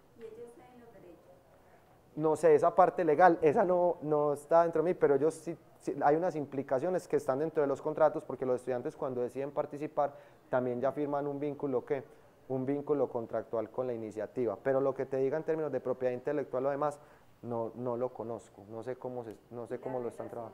B: No sé, esa parte legal, esa no está dentro de mí, pero ellos sí, hay unas implicaciones que están dentro de los contratos porque los estudiantes cuando deciden participar también ya firman un vínculo contractual con la iniciativa, pero lo que te diga en términos de propiedad intelectual o demás, no lo conozco, no sé cómo lo están trabajando.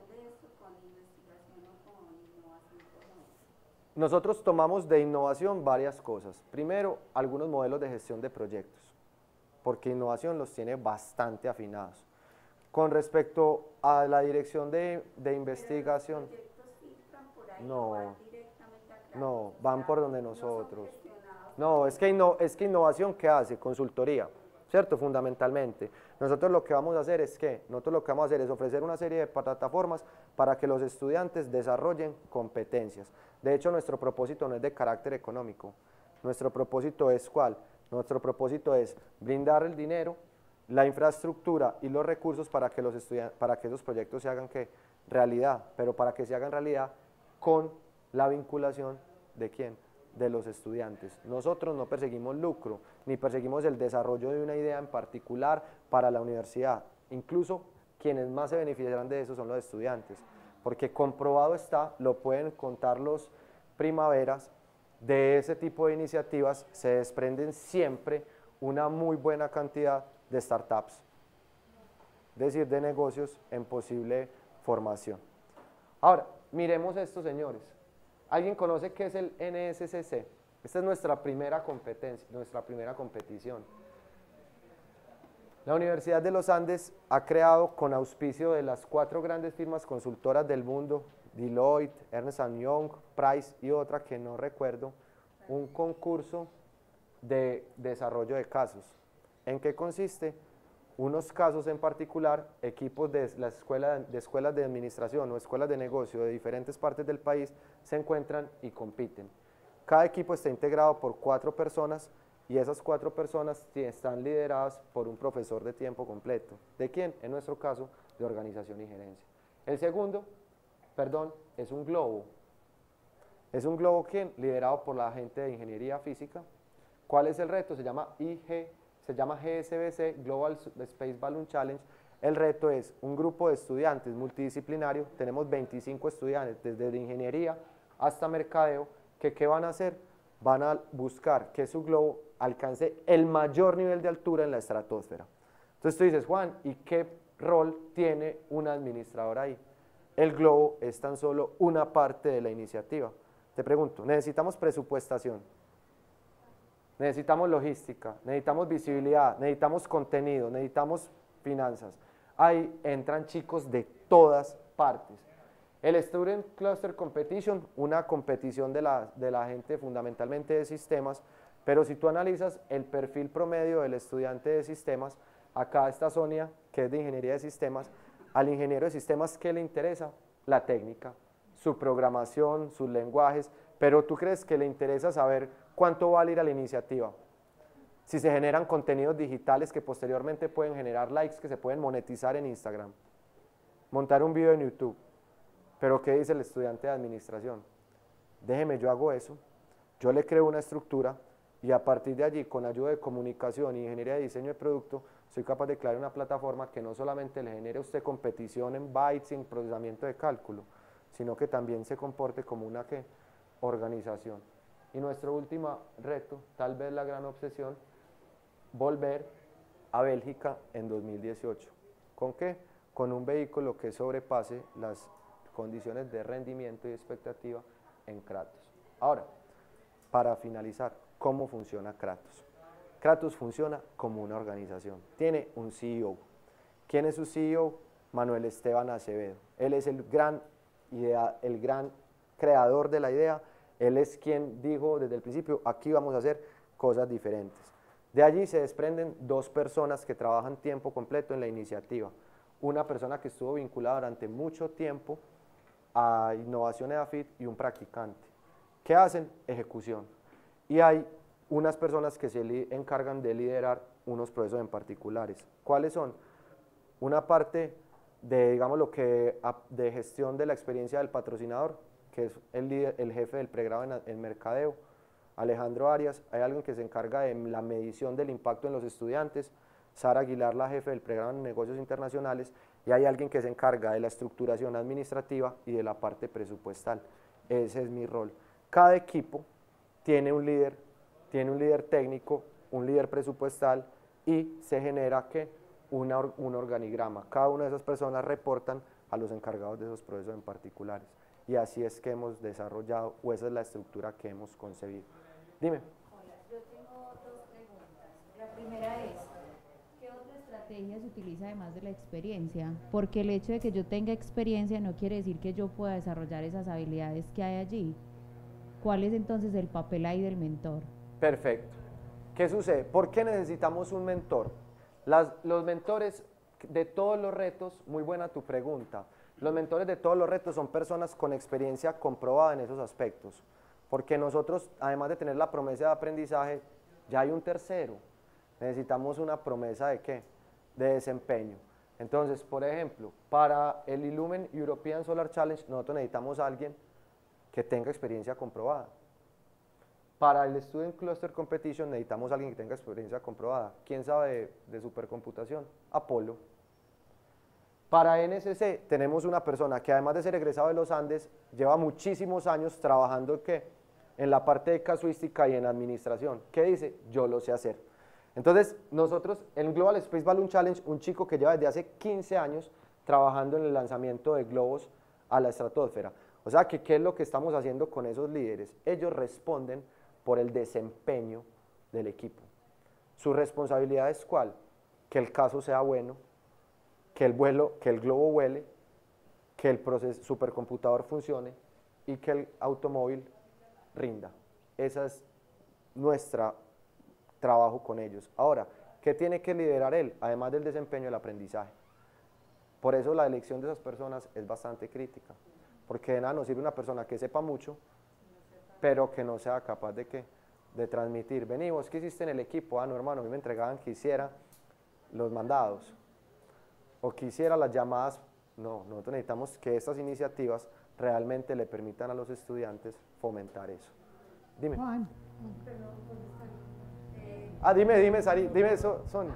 B: Nosotros tomamos de innovación varias cosas. Primero, algunos modelos de gestión de proyectos, porque innovación los tiene bastante afinados. Con respecto a la dirección de investigación, no, van por donde nosotros. No, es que innovación, ¿qué hace? Consultoría, ¿cierto? Fundamentalmente. Nosotros lo que vamos a hacer es ofrecer una serie de plataformas para que los estudiantes desarrollen competencias. De hecho, nuestro propósito no es de carácter económico. Nuestro propósito es ¿cuál? Nuestro propósito es brindar el dinero, la infraestructura y los recursos para que esos proyectos se hagan realidad, pero para que se hagan realidad con la vinculación ¿de quién? De los estudiantes. Nosotros no perseguimos lucro, ni perseguimos el desarrollo de una idea en particular para la universidad. Incluso quienes más se beneficiarán de eso son los estudiantes, porque comprobado está, lo pueden contar los primaveras, de ese tipo de iniciativas se desprenden siempre una muy buena cantidad de startups, es decir, de negocios en posible formación. Ahora, miremos esto, señores. ¿Alguien conoce qué es el NSCC? Esta es nuestra primera competencia, nuestra primera competición. La Universidad de los Andes ha creado, con auspicio de las 4 grandes firmas consultoras del mundo, Deloitte, Ernst & Young, Price y otra que no recuerdo, un concurso de desarrollo de casos. ¿En qué consiste? Unos casos en particular, equipos de las escuelas de administración o escuelas de negocio de diferentes partes del país se encuentran y compiten. Cada equipo está integrado por 4 personas y esas 4 personas están lideradas por un profesor de tiempo completo. ¿De quién? En nuestro caso, de organización y gerencia. El segundo, es un globo. Es un globo ¿quién? Liderado por la gente de ingeniería física. ¿Cuál es el reto? Se llama GSBC, Global Space Balloon Challenge. El reto es un grupo de estudiantes multidisciplinario, tenemos 25 estudiantes, desde ingeniería hasta mercadeo, que ¿qué van a hacer? Van a buscar que su globo alcance el mayor nivel de altura en la estratosfera. Entonces tú dices, Juan, ¿y qué rol tiene un administrador ahí? El globo es tan solo una parte de la iniciativa. Te pregunto, ¿necesitamos presupuestación? Necesitamos logística, necesitamos visibilidad, necesitamos contenido, necesitamos finanzas. Ahí entran chicos de todas partes. El Student Cluster Competition, una competición de la gente fundamentalmente de sistemas, pero si tú analizas el perfil promedio del estudiante de sistemas, acá está Sonia, que es de ingeniería de sistemas. Al ingeniero de sistemas, ¿qué le interesa? La técnica, su programación, sus lenguajes, pero ¿tú crees que le interesa saber cuánto va a ir a la iniciativa? Si se generan contenidos digitales que posteriormente pueden generar likes que se pueden monetizar en Instagram, montar un video en YouTube. Pero ¿qué dice el estudiante de administración? Déjeme, yo hago eso, yo le creo una estructura y a partir de allí, con ayuda de comunicación y ingeniería de diseño de producto, soy capaz de crear una plataforma que no solamente le genere a usted competición en bytes y en procesamiento de cálculo, sino que también se comporte como una organización. Y nuestro último reto, tal vez la gran obsesión, volver a Bélgica en 2018. ¿Con qué? Con un vehículo que sobrepase las condiciones de rendimiento y expectativa en Kratos. Ahora, para finalizar, ¿cómo funciona Kratos? Kratos funciona como una organización, tiene un CEO. ¿Quién es su CEO? Manuel Esteban Acevedo. Él es el gran creador de la idea, él es quien dijo desde el principio, aquí vamos a hacer cosas diferentes. De allí se desprenden 2 personas que trabajan tiempo completo en la iniciativa. Una persona que estuvo vinculada durante mucho tiempo a Innovación EDAFIT y un practicante. ¿Qué hacen? Ejecución. Y hay unas personas que se encargan de liderar unos procesos en particulares. ¿Cuáles son? Una parte de, digamos, de gestión de la experiencia del patrocinador, que es el jefe del pregrado en mercadeo, Alejandro Arias. Hay alguien que se encarga de la medición del impacto en los estudiantes, Sara Aguilar, la jefe del pregrado en negocios internacionales, y hay alguien que se encarga de la estructuración administrativa y de la parte presupuestal. Ese es mi rol. Cada equipo tiene un líder técnico, un líder presupuestal y se genera un organigrama. Cada una de esas personas reportan a los encargados de esos procesos en particulares. Y así es que hemos desarrollado, o esa es la estructura que hemos concebido. Dime.
G: Hola, yo tengo 2 preguntas. La primera es, ¿qué otra estrategia se utiliza además de la experiencia? Porque el hecho de que yo tenga experiencia no quiere decir que yo pueda desarrollar esas habilidades que hay allí. ¿Cuál es entonces el papel ahí del mentor?
B: Perfecto. ¿Qué sucede? ¿Por qué necesitamos un mentor? Los mentores de todos los retos, muy buena tu pregunta, los mentores de todos los retos son personas con experiencia comprobada en esos aspectos, porque nosotros, además de tener la promesa de aprendizaje, ya hay un tercero. Necesitamos una promesa ¿de qué? De desempeño. Entonces, por ejemplo, para el Illumen European Solar Challenge, nosotros necesitamos a alguien que tenga experiencia comprobada. Para el Student Cluster Competition necesitamos a alguien que tenga experiencia comprobada. ¿Quién sabe de supercomputación? Apolo. Para NSC tenemos una persona que además de ser egresado de los Andes, lleva muchísimos años trabajando en la parte de casuística y en administración. ¿Qué dice? Yo lo sé hacer. Entonces, nosotros en Global Space Balloon Challenge, un chico que lleva desde hace 15 años trabajando en el lanzamiento de globos a la estratosfera. O sea, que ¿qué es lo que estamos haciendo con esos líderes? Ellos responden por el desempeño del equipo. ¿Su responsabilidad es cuál? Que el caso sea bueno, que el globo vuele, que el supercomputador funcione y que el automóvil rinda. Ese es nuestro trabajo con ellos. Ahora, ¿qué tiene que liderar él? Además del desempeño, el aprendizaje. Por eso la elección de esas personas es bastante crítica, porque de nada nos sirve una persona que sepa mucho, pero que no sea capaz de ¿qué? De transmitir. Vení, vos, ¿qué hiciste en el equipo? Ah, no, hermano, a mí me entregaban que hiciera los mandados, o que hiciera las llamadas. No, nosotros necesitamos que estas iniciativas realmente le permitan a los estudiantes fomentar eso. Dime.
F: Juan.
B: Ah, dime, Sari, dime eso, Sonia.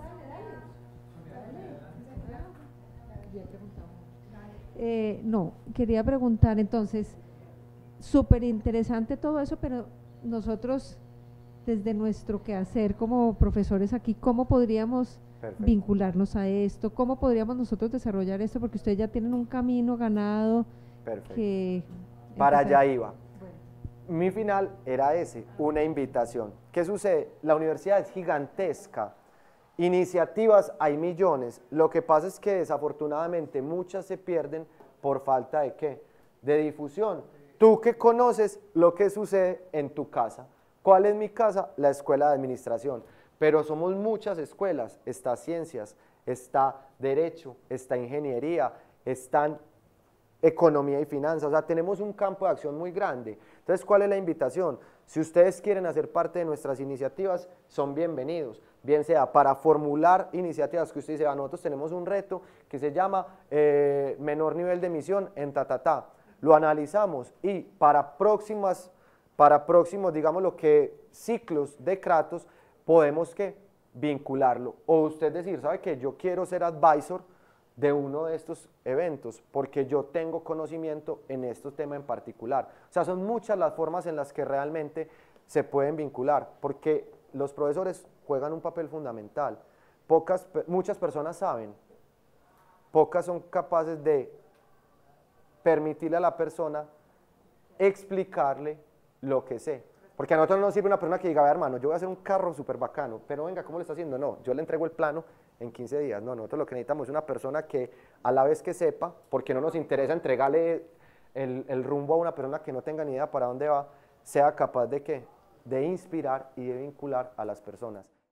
F: No, quería preguntar entonces, súper interesante todo eso, pero nosotros desde nuestro quehacer como profesores aquí, ¿cómo podríamos vincularnos a esto? ¿Cómo podríamos nosotros desarrollar esto? Porque ustedes ya tienen un camino ganado. Que
B: para allá iba. Mi final era ese, una invitación. ¿Qué sucede? La universidad es gigantesca, iniciativas hay millones, lo que pasa es que desafortunadamente muchas se pierden por falta de ¿qué? De difusión. Tú que conoces lo que sucede en tu casa. ¿Cuál es mi casa? La escuela de administración, pero somos muchas escuelas, está ciencias, está derecho, está ingeniería, están economía y finanzas, o sea, tenemos un campo de acción muy grande. Entonces, ¿cuál es la invitación? Si ustedes quieren hacer parte de nuestras iniciativas, son bienvenidos, bien sea para formular iniciativas que usted dice, nosotros tenemos un reto que se llama menor nivel de emisión en lo analizamos y para próximos, digamos lo que ciclos de Kratos, podemos que vincularlo, o usted decir, ¿sabe qué? Yo quiero ser advisor de uno de estos eventos, porque yo tengo conocimiento en estos temas en particular. O sea, son muchas las formas en las que realmente se pueden vincular, porque los profesores juegan un papel fundamental. Muchas personas saben, pocas son capaces de permitirle a la persona explicarle lo que sé. Porque a nosotros no nos sirve una persona que diga, hermano, yo voy a hacer un carro súper bacano, pero venga, ¿cómo lo está haciendo? No, yo le entrego el plano en 15 días. No, nosotros lo que necesitamos es una persona que a la vez que sepa, porque no nos interesa entregarle el rumbo a una persona que no tenga ni idea para dónde va, sea capaz de ¿qué? De inspirar y de vincular a las personas.